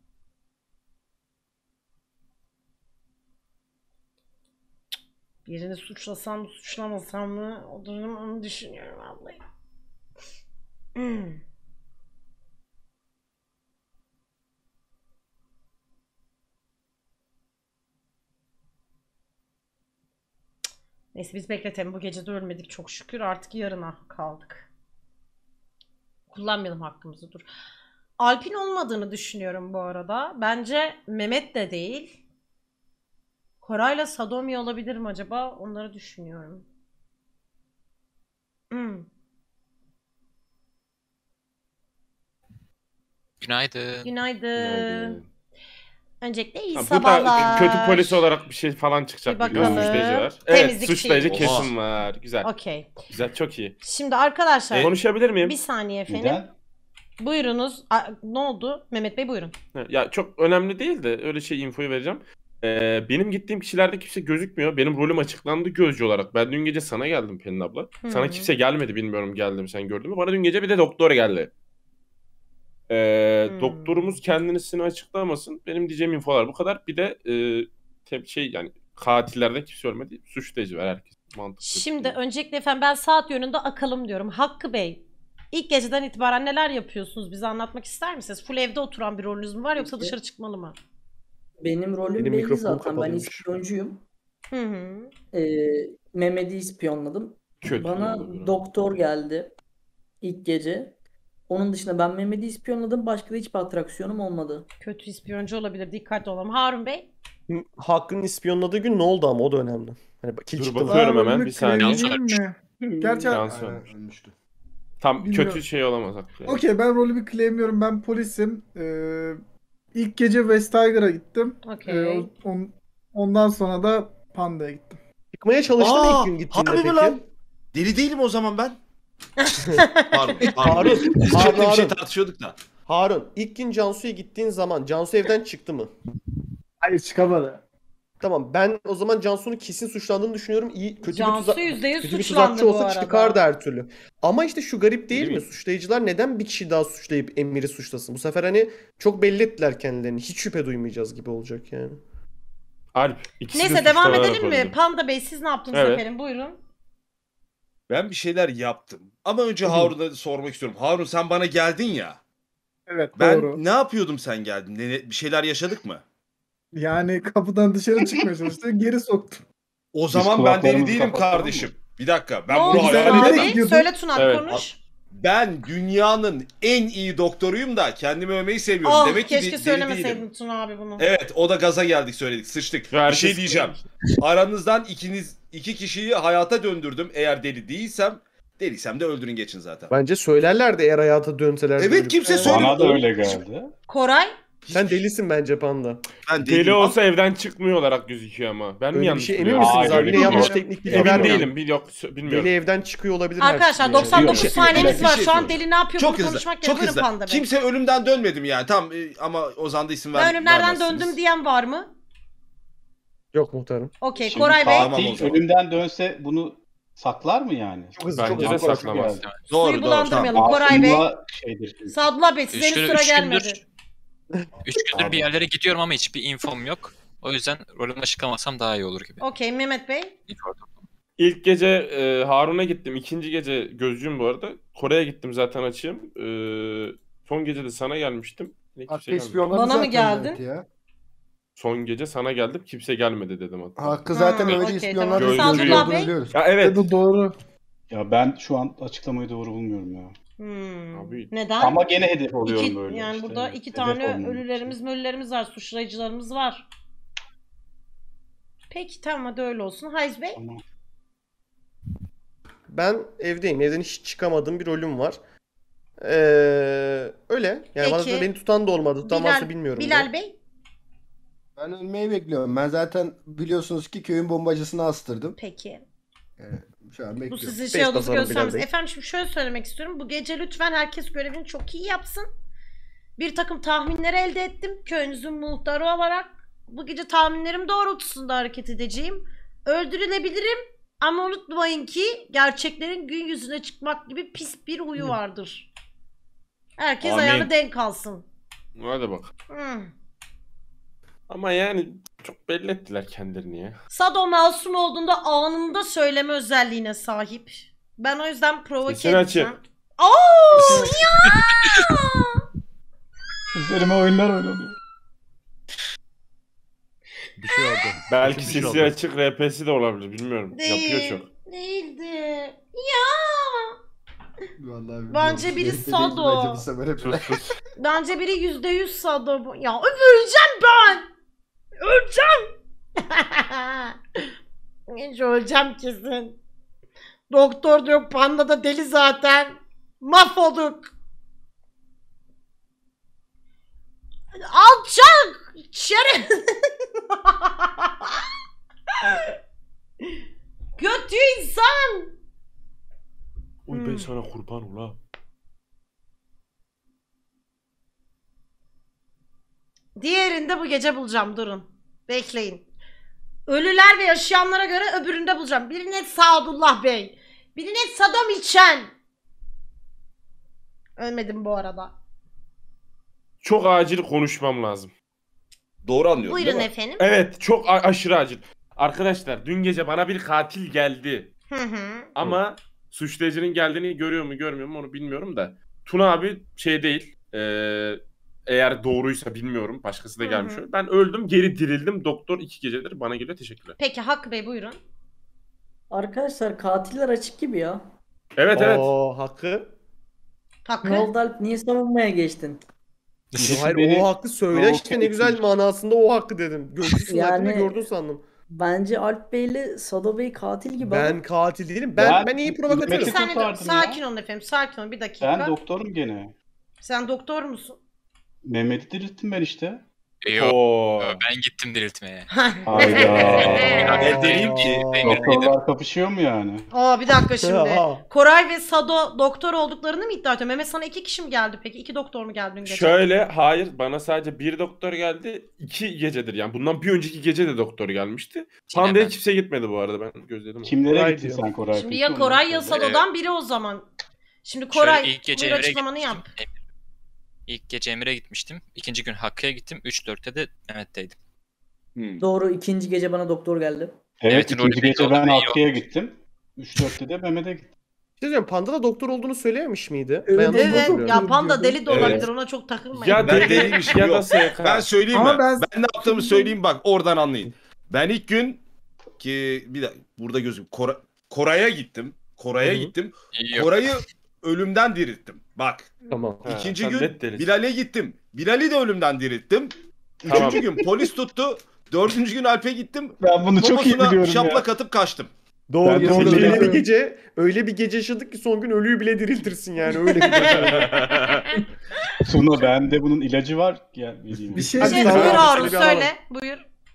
Birini suçlasam mı suçlamasam mı o durum onu düşünüyorum vallahi. Hmm. Neyse biz bekletelim. Bu gece de ölmedik çok şükür. Artık yarına kaldık. Kullanmayalım hakkımızı dur. Alp'in olmadığını düşünüyorum bu arada. Bence Mehmet de değil. Koray'la Sadomi olabilir mi acaba? Onları düşünüyorum. Hmm. Günaydın. Günaydın. Öncelikle iyi Ha, sabahlar. burada kötü polis olarak bir şey falan çıkacak. Bir biliyorsun, bakalım. Suçlayıcı var. Evet Temizlikçi. suçlayıcı Oha. kesin var. Güzel. Okey. Güzel çok iyi. Şimdi arkadaşlar Konuşabilir miyim? bir saniye efendim. Neden? Buyurunuz. A- ne oldu? Mehmet Bey buyurun. Ha, Ya çok önemli değil de öyle şey infoyu vereceğim. Ee, benim gittiğim kişilerde kimse gözükmüyor. Benim rolüm açıklandı gözcü olarak. Ben dün gece sana geldim Pelin abla. Hı. Sana kimse gelmedi bilmiyorum geldim sen gördün mü? Bana dün gece bir de doktor geldi. Ee, Hmm. Doktorumuz kendisini açıklamasın. Benim diyeceğim infolar bu kadar. Bir de e, te- şey yani katillerde kimse ölmedi. Suçlayıcı var herkes. Mantıklı. Şimdi öncelikle efendim ben saat yönünde akalım diyorum. Hakkı Bey, ilk geceden itibaren neler yapıyorsunuz? Bize anlatmak ister misiniz? Full evde oturan bir rolünüz mü var yoksa Peki. dışarı çıkmalı mı? Benim rolüm Benim belli mikrofonum zaten. Ben kapalıymış. ispiyoncuyum. Hı hı. Ee, Mehmet'i ispiyonladım. Kötü. Bana doktor geldi ilk gece. Onun dışında ben Mehmet'i ispiyonladım. Başka da hiçbir atraksiyonum olmadı. Kötü ispiyoncu olabilir. Dikkatli olalım. Harun Bey. Hakkı'nın ispiyonladığı gün ne oldu ama o da önemli. Hani bak, kil Dur çıktı mı? bakıyorum Aa, hemen rolümü bir saniye. claimleyeyim mi? Gerçi Şans Aynen, olmuş. ölmüştü. Tam Bilmiyorum. kötü şey olamaz hakikaten. okey ben rolümü claimliyorum. Ben polisim. Ee, ilk gece West Tiger'a gittim. Okey. Ee, o- on- ondan sonra da Panda'ya gittim. Çıkmaya çalıştın Aa, ilk gün gittiğinde harbi mi peki. lan? Deli değilim o zaman ben. Pardon. Harun, Pardon. Biz Harun, çok bir şey Harun. tartışıyorduk da. Harun, ilk gün Cansu'ya gittiğin zaman Cansu evden çıktı mı? Hayır çıkamadı. Tamam ben o zaman Cansu'nun kesin suçlandığını düşünüyorum. İyi kötü bir Cansu tuzak yüzde yüz kötü bir suçlandı tuzakçı bu olsa arada. çıkardı her türlü. Ama işte şu garip değil Değil mi? mi? Suçlayıcılar neden bir kişi daha suçlayıp Emir'i suçlasın? Bu sefer hani çok belli ettiler kendilerini. Hiç şüphe duymayacağız gibi olacak yani. Alp. ikisi de Neyse devam suçlanarak edelim mi? öldü. Panda Bey siz ne yaptınız Evet. efendim? Buyurun. Ben bir şeyler yaptım. Ama önce Harun'a sormak istiyorum. Harun sen bana geldin ya. Evet Ben doğru. ne yapıyordum sen geldin? Ne, ne- bir şeyler yaşadık mı? Yani kapıdan dışarı çıkmaya çalıştı. Geri soktum. O zaman ben deli kulaklarımızı değilim kapatalım kardeşim. Bir dakika. Ne Ben oldu bunu Güzel hayal bir Tuna edemem. yere abi? gidiyordun. Söyle Tuna abi Evet. konuş. Ben dünyanın en iyi doktoruyum da kendimi övmeyi seviyorum. Oh Demek ki keşke de- deli söylemeseydin değilim. Tuna abi bunu. Evet o da gaza geldik söyledik sıçtık. Ve Bir herkes- şey diyeceğim. Aranızdan ikiniz iki kişiyi hayata döndürdüm. Eğer deli değilsem deliysem de öldürün geçin zaten. Bence söylerlerdi eğer hayata dönseler. Evet kimse Evet. söylemiyor. Bana da öyle geldi. Koray. Sen delisin bence Panda. Ben Deli değilim. olsa evden çıkmıyor olarak gözüküyor ama. Ben mi Öyle bir yanlış şey emin biliyorum? misiniz Aa, abi? öyle Yine mi? yanlış Bilmiyorum. teknik bilgi Emin vermeyin. değilim. Bil yok sö- bilmiyorum. Deli evden çıkıyor olabilir. Arkadaşlar her doksan dokuz Bir şey- saniyeniz bir var. şey Şu an söyleyeyim. deli ne yapıyor Çok bunu hızlı. konuşmak Çok gerekiyor. Buyurun hızlı. Panda Bey. Kimse ölümden dönmedim yani. Tamam e, ama Ozan da isim ver. Ben ölümlerden vermezsiniz. döndüm diyen var mı? Yok muhtarım. Okey Şimdi Koray Bey. Tamam o katil zaman. ölümden dönse bunu saklar mı yani? Çok hızlı, Bence çok de hızlı. Bana saklamaz. geldi. Doğru Suyu doğru. bulandırmayalım. Tamam. Koray Bey. Masumluğa şeydir çünkü. Sadullah Bey size Üç henüz gündür- sıra üç gelmedi. gündür- Üç gündür bir yerlere gidiyorum ama hiçbir infom yok. O yüzden rolümü açıklamasam daha iyi olur gibi. Okey Mehmet Bey. İlk gece e, Harun'a gittim. İkinci gece gözcüyüm bu arada. Kore'ye gittim zaten açığım. E, son gece de sana gelmiştim. Ne kimse Hakkı gelmedi. ispiyonladı Bana mı zaten geldin? Mehmet ya. Son gece sana geldim. Kimse gelmedi dedim hatta. Hakkı zaten Ha, öyle okey, ispiyonladı. tamam. Gözcü Sadullah olduğunu Bey. biliyoruz. Ya evet. Evet doğru. Ya ben şu an açıklamayı doğru bulmuyorum ya. Hmm. Abi. Neden? Ama gene hedef oluyorum İki- böyle. Yani işte. burada iki Hedef tane olmamak ölülerimiz için. mölülerimiz var. Suçlayıcılarımız var. Peki tamam hadi öyle olsun. Hayz Bey. Tamam. Ben evdeyim. Evden hiç çıkamadığım bir rolüm var. Ee, öyle. Yani bana Peki. da beni tutan da olmadı. Tutan varsa bilmiyorum. Bilal da. Bey. Ben ölmeyi bekliyorum. Ben zaten biliyorsunuz ki köyün bombacısını astırdım. Peki. Yani şu an Bu bekliyorum. sizin Space şey olduğunuzu basalım Bilal göstermez. Bey. Efendim şimdi şöyle söylemek istiyorum. Bu gece lütfen herkes görevini çok iyi yapsın. Bir takım tahminler elde ettim. Köyünüzün muhtarı olarak. Bu gece tahminlerim doğrultusunda hareket edeceğim. Öldürülebilirim. Ama unutmayın ki gerçeklerin gün yüzüne çıkmak gibi pis bir huyu vardır. Herkes Amin. ayağını denk alsın. Hadi bak. Hmm. Ama yani çok belli ettiler kendilerini ya. Sado masum olduğunda anında söyleme özelliğine sahip. Ben o yüzden provoke Sesini edeceğim. açık. Ooo ya! Üzerime oyunlar oynanıyor. Bir şey oldu. Belki Bir şey sesi oldu. açık R P'si de olabilir bilmiyorum. Değil. Yapıyor çok. Değildi. Ya! Vallahi Bence bilmiyorum. biri Neyse, değil, Sado. bence bu sefer hep- Sus sus. Bence biri yüzde yüz Sado bu. Ya öleceğim ben! Öleceğim! Hiç öleceğim kesin. Doktor da yok, panda da deli zaten. Mahvolduk. Alçak! Şeref! Kötü insan! Uy ben Hmm. sana kurban ula. Diğerini de bu gece bulacağım, durun. Bekleyin. Ölüler ve yaşayanlara göre öbüründe bulacağım. Biri net Sadullah Bey. Biri net Sadam İçen. Ölmedim bu arada. Çok acil konuşmam lazım. Doğru anlıyorum Buyurun değil mi? efendim. Evet çok a- aşırı acil. Arkadaşlar dün gece bana bir katil geldi. Hı hı. Ama suçlayıcının geldiğini görüyor mu görmüyor mu onu bilmiyorum da. Tuna abi şey değil. eee, eğer doğruysa bilmiyorum. Başkası da Hı gelmiş. hı. Ben öldüm geri dirildim. Doktor iki gecedir bana geliyor. Teşekkürler. Peki Hakkı Bey buyurun. Arkadaşlar katiller açık gibi ya. Evet evet. Oo, Hakkı. Hakkı. Ne oldu Alp? Niye savunmaya geçtin? Hayır Beni o hakkı söyle provoke işte ne güzel etmiş. manasında o hakkı dedim. Gözlü Yani- yani... gördün sandım. Bence Alp Bey ile Sado Bey katil gibi ama. Ben katil değilim. Ben ben, Ben- iyi Bir provokatörüm. Mehmet'i saniye dur. kurtardım Sakin ya. olun efendim. Sakin olun bir dakika. Ben doktorum gene. Sen doktor musun? Mehmet'i dirilttim ben işte. Yok. Oo. Ben gittim diriltmeye. Hayda. Ne diyeyim ki? Doktorlar kapışıyor mu yani? Aa bir dakika şimdi. Aa. Koray ve Sado doktor olduklarını mı iddia ediyor? Mehmet sana iki kişi mi geldi peki? İki doktor mu geldi dün gece? Şöyle hayır bana sadece bir doktor geldi. İki gecedir yani. Bundan bir önceki gece de doktor gelmişti. Panda'ya ben. kimse gitmedi bu arada ben gözledim. Kimlere Koray gittin diyor. sen Koray? Şimdi peki? ya Onu Koray ya söyle. Sado'dan biri o zaman. Şimdi Şöyle Koray ilk gece buyur Emre'ye açıklamanı yap. gitmiştim. Emre- İlk gece Emir'e gitmiştim. İkinci gün Hakkı'ya gittim. üç dörtte de Mehmet'teydim. Hmm. Doğru, ikinci gece bana doktor geldi. Evet Mehmet'in rolü ikinci belli gece oldu, ben belli Hakkı'ya gittim. üç dörtte de Mehmet'e gittim. Şey diyeceğim, Panda da doktor olduğunu söylememiş miydi? Evet, Ben yanlış mı Evet hatırlıyorum? ya Panda deli de Evet. olabilir ona çok takılmayın. Ya Ben deli deliymişim, ya da yok. S K. Ben söyleyeyim Ama mi? ben- Ben... ne yaptığımı söyleyeyim bak oradan anlayın. Ben ilk gün ki bir dakika burada gözüm Kora- Koray'a gittim. Koray'a Hı hı. gittim. Yok. Koray'ı ölümden dirilttim. Bak. Tamam. Ha, İkinci sen gün net delisin. Bilal'e gittim. Bilal'i de ölümden dirilttim. Üçüncü Tamam. gün polis tuttu. Dördüncü gün Alp'e gittim. Ben bunu çok iyi Poposuna biliyorum şaplak ya. atıp kaçtım. Doğru. Ben de doğru. onu Öyle bir biliyorum. gece, öyle bir gece yaşadık ki son gün ölüyü bile diriltirsin yani öyle bir gece. Tuna bende bunun ilacı var. Gel vereyim. Bir şey Hadi Şey, sağ ol buyur abi, Harun seni bir alalım. söyle. Buyur.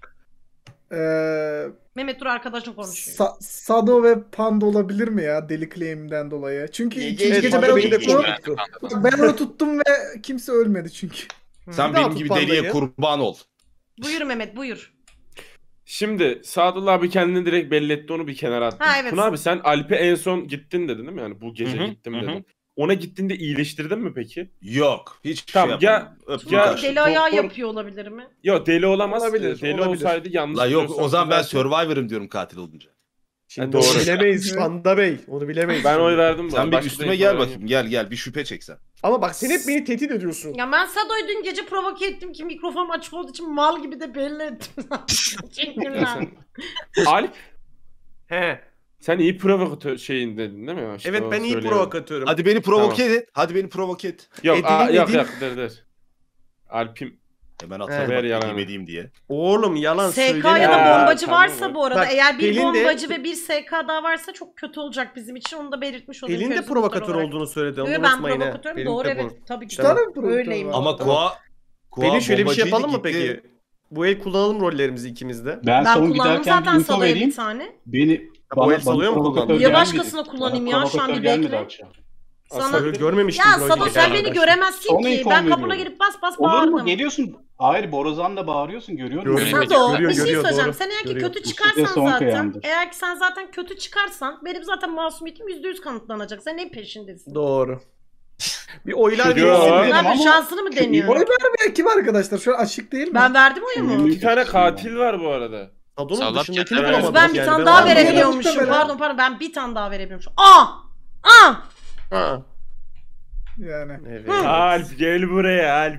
Eee Mehmet dur arkadaşın konuşuyor. Sa- Sado ve Panda olabilir mi ya deli claim'den dolayı? Çünkü Ye- ikinci ye- gece ye- ben Panda onu beni de tuttum. korkuttu. Ben onu tuttum ve kimse ölmedi çünkü. Sen Bir daha benim tut gibi pandayı. deliye kurban ol. Buyur Mehmet buyur. Şimdi Sadullah abi kendini direkt belli etti onu bir kenara attı. Ha, evet. Tuna abi sen Alp'e en son gittin dedin değil mi? Yani bu gece Hı hı, gittim hı hı. dedin. Ona gittiğinde iyileştirdin mi peki? Yok. Hiçbir Tamam, şey ya- yapmadım. Öptüm ya- kaçtım. Deli ayağı doktor- yapıyor olabilir mi? Yok deli olamaz. Olabilir, Deli olabilir. olsaydı yanlış. La yok biliyorsam o zaman ben düzeltin. Survivor'ım diyorum katil olunca. Şimdi Ha, onu doğru. bilemeyiz Panda Bey. Onu bilemeyiz. Ben oy verdim. bu Sen arada. bir Başka üstüme da gel ihtimalim bakayım. Gel gel bir şüphe çeksen. Ama bak sen hep beni tehdit ediyorsun. Ya ben Sado'yu dün gece provoke ettim ki mikrofon açık olduğu için mal gibi de belli ettim. Teşekkürler. yok. Alp. He. Sen iyi provokatör şeyin dedin değil mi? İşte Evet o ben iyi söyleyelim. provokatörüm. Hadi beni provoke Tamam. et. Hadi beni provoke et. Yok Edeyim, aa, yok edeyim. yok dur dur. Alp'im. Hemen Evet. atarım Ver bak yalanı. edeyim edeyim diye. Oğlum yalan S K söyleme. ya da Ya, bombacı tamam varsa bak. bu arada Bak, eğer bir Pelin de- bombacı ve bir S K daha varsa çok kötü olacak bizim için. Onu da belirtmiş olayım. Pelin de Fevzi provokatör Muhtar olarak. olduğunu söyledi. Onu Evet, ben unutmayın ha. provokatörüm Pelin doğru de evet. bu- Tabii ki. Üç tane mi provokatör Öyleyim. var? Ama Tamam. Koa... Koa Pelin şöyle bir şey bombacıydı, yapalım mı gitti. peki? Bu el kullanalım rollerimizi ikimiz de. Ben, Ben son kullandım giderken bir zaten info Sala'ya vereyim. bir tane. Beni bu bana, el salıyor mu provokatör kullandın? Niye gelmedi. başkasına kullanayım Bana ya? Şu an provokatör bir gelmedi bekle. akşam. Sana... Gö- görmemiştim. Ya rolü Sado sen geçen beni arkadaşlar. göremezsin Son ki. info Ben kapına veriyorum. girip bas bas Olur bağırdım. mu? Geliyorsun. Hayır Borazan'da bağırıyorsun görüyorum. Görüyor. Seni. Sado Görüyor, bir şey görüyor, söyleyeceğim. doğru. Sen eğer ki Görüyor. kötü İşte çıkarsan son zaten, kıyamdır. eğer ki sen zaten kötü çıkarsan benim zaten masumiyetim yüzde yüz kanıtlanacak. Sen neyin peşindesin? Doğru. Bir oylar Çocuğa verirsin. bak. Ne yapıyor? ama- Şansını mı deniyor? Oy vermeyen kim arkadaşlar? Şu an açık değil mi? Ben verdim oyumu. İki tane katil var bu arada. Sado'nun Sağlam dışındakini kendine bulamadık Ben bir yani. tane Ben daha anlamadım. verebiliyormuşum. Muhtemelen. Pardon pardon ben bir tane daha verebiliyormuşum. Aa! Aa! Ha. Yani. Evet. Alp gel buraya Alp.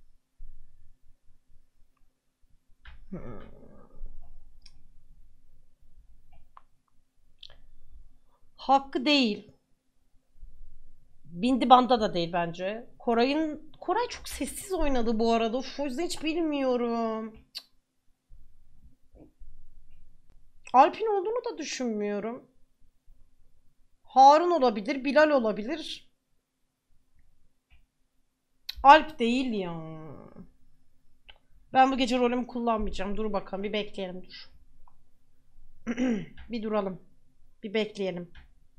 Hakkı değil. Bindi Banda da değil bence. Koray'ın Koray çok sessiz oynadı bu arada. Of, o yüzden hiç bilmiyorum. Cık. Alp'in olduğunu da düşünmüyorum. Harun olabilir, Bilal olabilir. Alp değil ya. Ben bu gece rolümü kullanmayacağım. Dur bakalım bir bekleyelim dur. Bir duralım. Bir bekleyelim.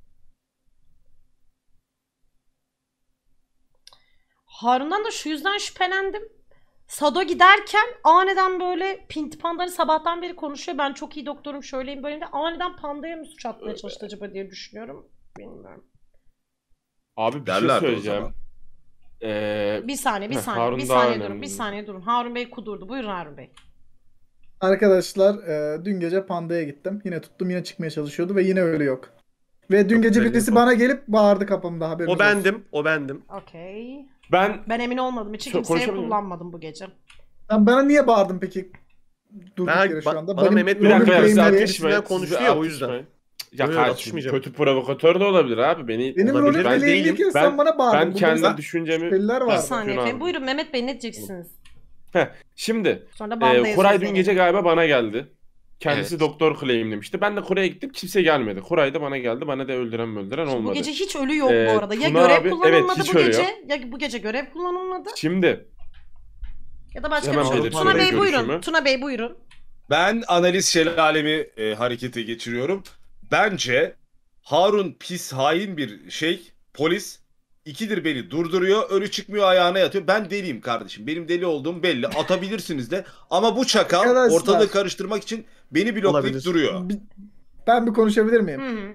Harun'dan da şu yüzden şüphelendim. Sado giderken aniden böyle Pinti Panda'yı sabahtan beri konuşuyor. Ben çok iyi doktorum şöyleyim böyleyim de aniden Panda'ya mı suç atmaya çalıştı acaba diye düşünüyorum. Bilmiyorum. Abi bir Derlerdi o şey söyleyeceğim. zaman. Ee, Bir saniye bir Heh, saniye Harun bir daha saniye durun önemli. bir saniye durun. Harun Bey kudurdu. Buyurun Harun Bey. Arkadaşlar e, dün gece Panda'ya gittim. Yine tuttum yine çıkmaya çalışıyordu ve yine öyle yok. Ve dün Çok gece güzel birisi info. bana gelip bağırdı kapımda haberiniz O olsun. bendim. O bendim. Okey. ben Ben emin olmadığım için Çok kimseye konuşabilir miyim? kullanmadım bu gece. Sen bana niye bağırdın peki? Durduk Ben- yere şu ba- anda. bana Benim Mehmet bir rolüm dakika ya siz claimleri- Birisinden atışmayın. konuştu siz ya, o yüzden. atışmayın. Ya Yok, yok, kardeşim atışmayacağım. kötü provokatör de olabilir abi. Beni Benim Olabilir. rolüm Ben claimliyken değilim. sen Ben- bana bağırdın. ben Burada kendi sen- düşüncemi şüpheliler Bir var. saniye Şunu efendim. abi. Buyurun Mehmet Bey ne diyeceksiniz? Şimdi Sonra e, Banda'ya Koray söz dün verin. gece galiba bana geldi. Kendisi Evet. doktor claimlemişti. Ben de Kore'ye gittim kimse gelmedi. Koray da bana geldi. Bana da öldüren öldüren Şimdi olmadı. bu gece hiç ölü yok Ee, bu arada. Ya Tuna görev abi- kullanılmadı evet, hiç bu ölü gece yok. ya bu gece görev kullanılmadı Şimdi ya da başka Hemen bir şey. belirtiyorum Tuna Bey görüşümü. buyurun. Tuna Bey buyurun. Ben analiz şelalemi e, harekete geçiriyorum. Bence Harun pis hain bir şey. Polis. İkidir beni durduruyor. Ölü çıkmıyor ayağına yatıyor. Ben deliyim kardeşim. Benim deli olduğum belli. Atabilirsiniz de. Ama bu çakal Arkadaşlar. ortalığı karıştırmak için beni bloklayıp Olabilir. duruyor. Bir- Ben bir konuşabilir miyim? Hı hı.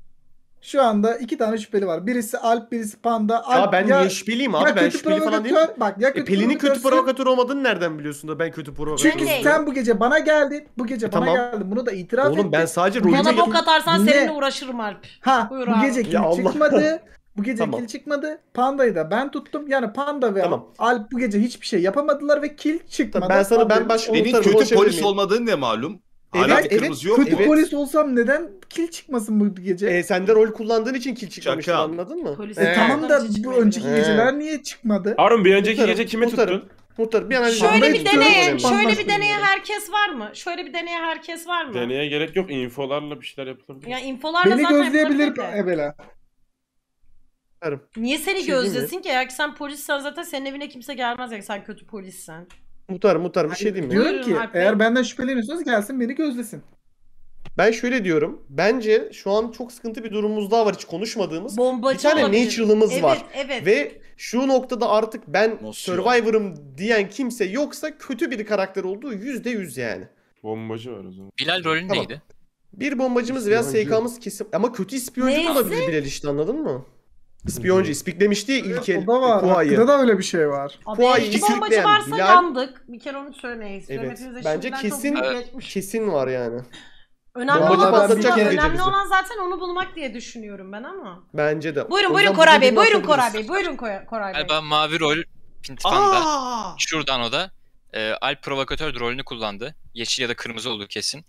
Şu anda iki tane şüpheli var. Birisi Alp, birisi Panda. Ya Alp, ben niye şüpheliyim abi? ya Ben kötü şüpheli falan değilim. provokatör- Bak ya E, kötü Pelin'in kötü provokatörsün. provokatör olmadığını nereden biliyorsun da ben kötü provokatörüm? Çünkü Öyle. sen bu gece bana geldin. Bu gece E, bana tamam. geldin. Bunu da itiraf ettin. Oğlum ben sadece rolümü Bana bok yapıp... atarsan Ne? seninle uğraşırım Alp. Ha Buyur bu abi. gece kill Ya Allah. çıkmadı. Bu gece Tamam. kill çıkmadı. Panda'yı da ben tuttum. Yani Panda ve Tamam. Alp bu gece hiçbir şey yapamadılar ve kill çıkmadı. Ben sana- ben Haberin başka- olsun. Benim Muhtarım, kötü ulaşabilir polis miyim? olmadığın ne malum? Evet, Hala bir Evet, kırmızı yok kötü mu? Evet. polis olsam neden kill çıkmasın bu gece? E, sen de rol kullandığın için kill çıkmamıştın, Çakal. anladın mı? Polis E, Ee, tamam da hiç bu çıkmayabilir. önceki Ee. geceler niye çıkmadı? Harun bir önceki Muhtarım, gece kimi muhtarım. tuttun? Muhtar bir analiz Şöyle Şöyle Bandayı bir tutuyorum, deneye, önemli. şöyle bir Bambaşka deneye bir herkes var mı? Şöyle bir deneye herkes var mı? Deneye gerek yok. Infolarla bir şeyler yapılabilir. Ya infolarla Beni zaten gözleyebilir yapılabilir de. Ebela. Niye seni Bir şey diyeyim mi? gözlesin ki? Eğer ki sen polissen zaten senin evine kimse gelmez ya sen kötü polissen. Muhtarım muhtarım bir şey diyeyim mi? Diyorum Buyurun ki Alp Bey. eğer benden şüpheleniyorsanız gelsin beni gözlesin. Ben şöyle diyorum. Bence şu an çok sıkıntı bir durumumuz daha var hiç konuşmadığımız. Bombacı Bir tane olabilir. natural'ımız evet, var. Evet. Ve şu noktada artık ben Nasıl Survivor'ım diyen kimse yoksa kötü bir karakter olduğu yüzde yüz yani. Bombacı var o zaman. Bilal rolün Tamam. neydi? Bir bombacımız veya İspiyoncu. S K'mız kesin. Ama kötü ispiyoncu da Neyse. olabilir Bilal işte, anladın mı? İspiyoncu. İspiklemişti ya ilk el O da var. Kuay'ı. Hakkında da öyle bir şey var. Abi Kuay'ı eski bombacı sürükleyen varsa Bilal- yandık. Bir kere onu söylemeyi istiyorum. Evet. Hepimize Bence şimdiden kesin- çok büyük Evet. geçmiş. Kesin var yani. Önemli Bombacı olan patlatacak aslında yani önemli bizi. olan zaten onu bulmak diye düşünüyorum ben ama. Bence de. Buyurun O buyurun yüzden Koray bu Bey. bilgiyi Buyurun Koray atabiliriz. Bey. Buyurun Koray Koray Bey. Galiba mavi rol Pinti Panda. Aa! Şuradan o da. E, Alp provokatör rolünü kullandı. Yeşil ya da kırmızı olduğu kesin.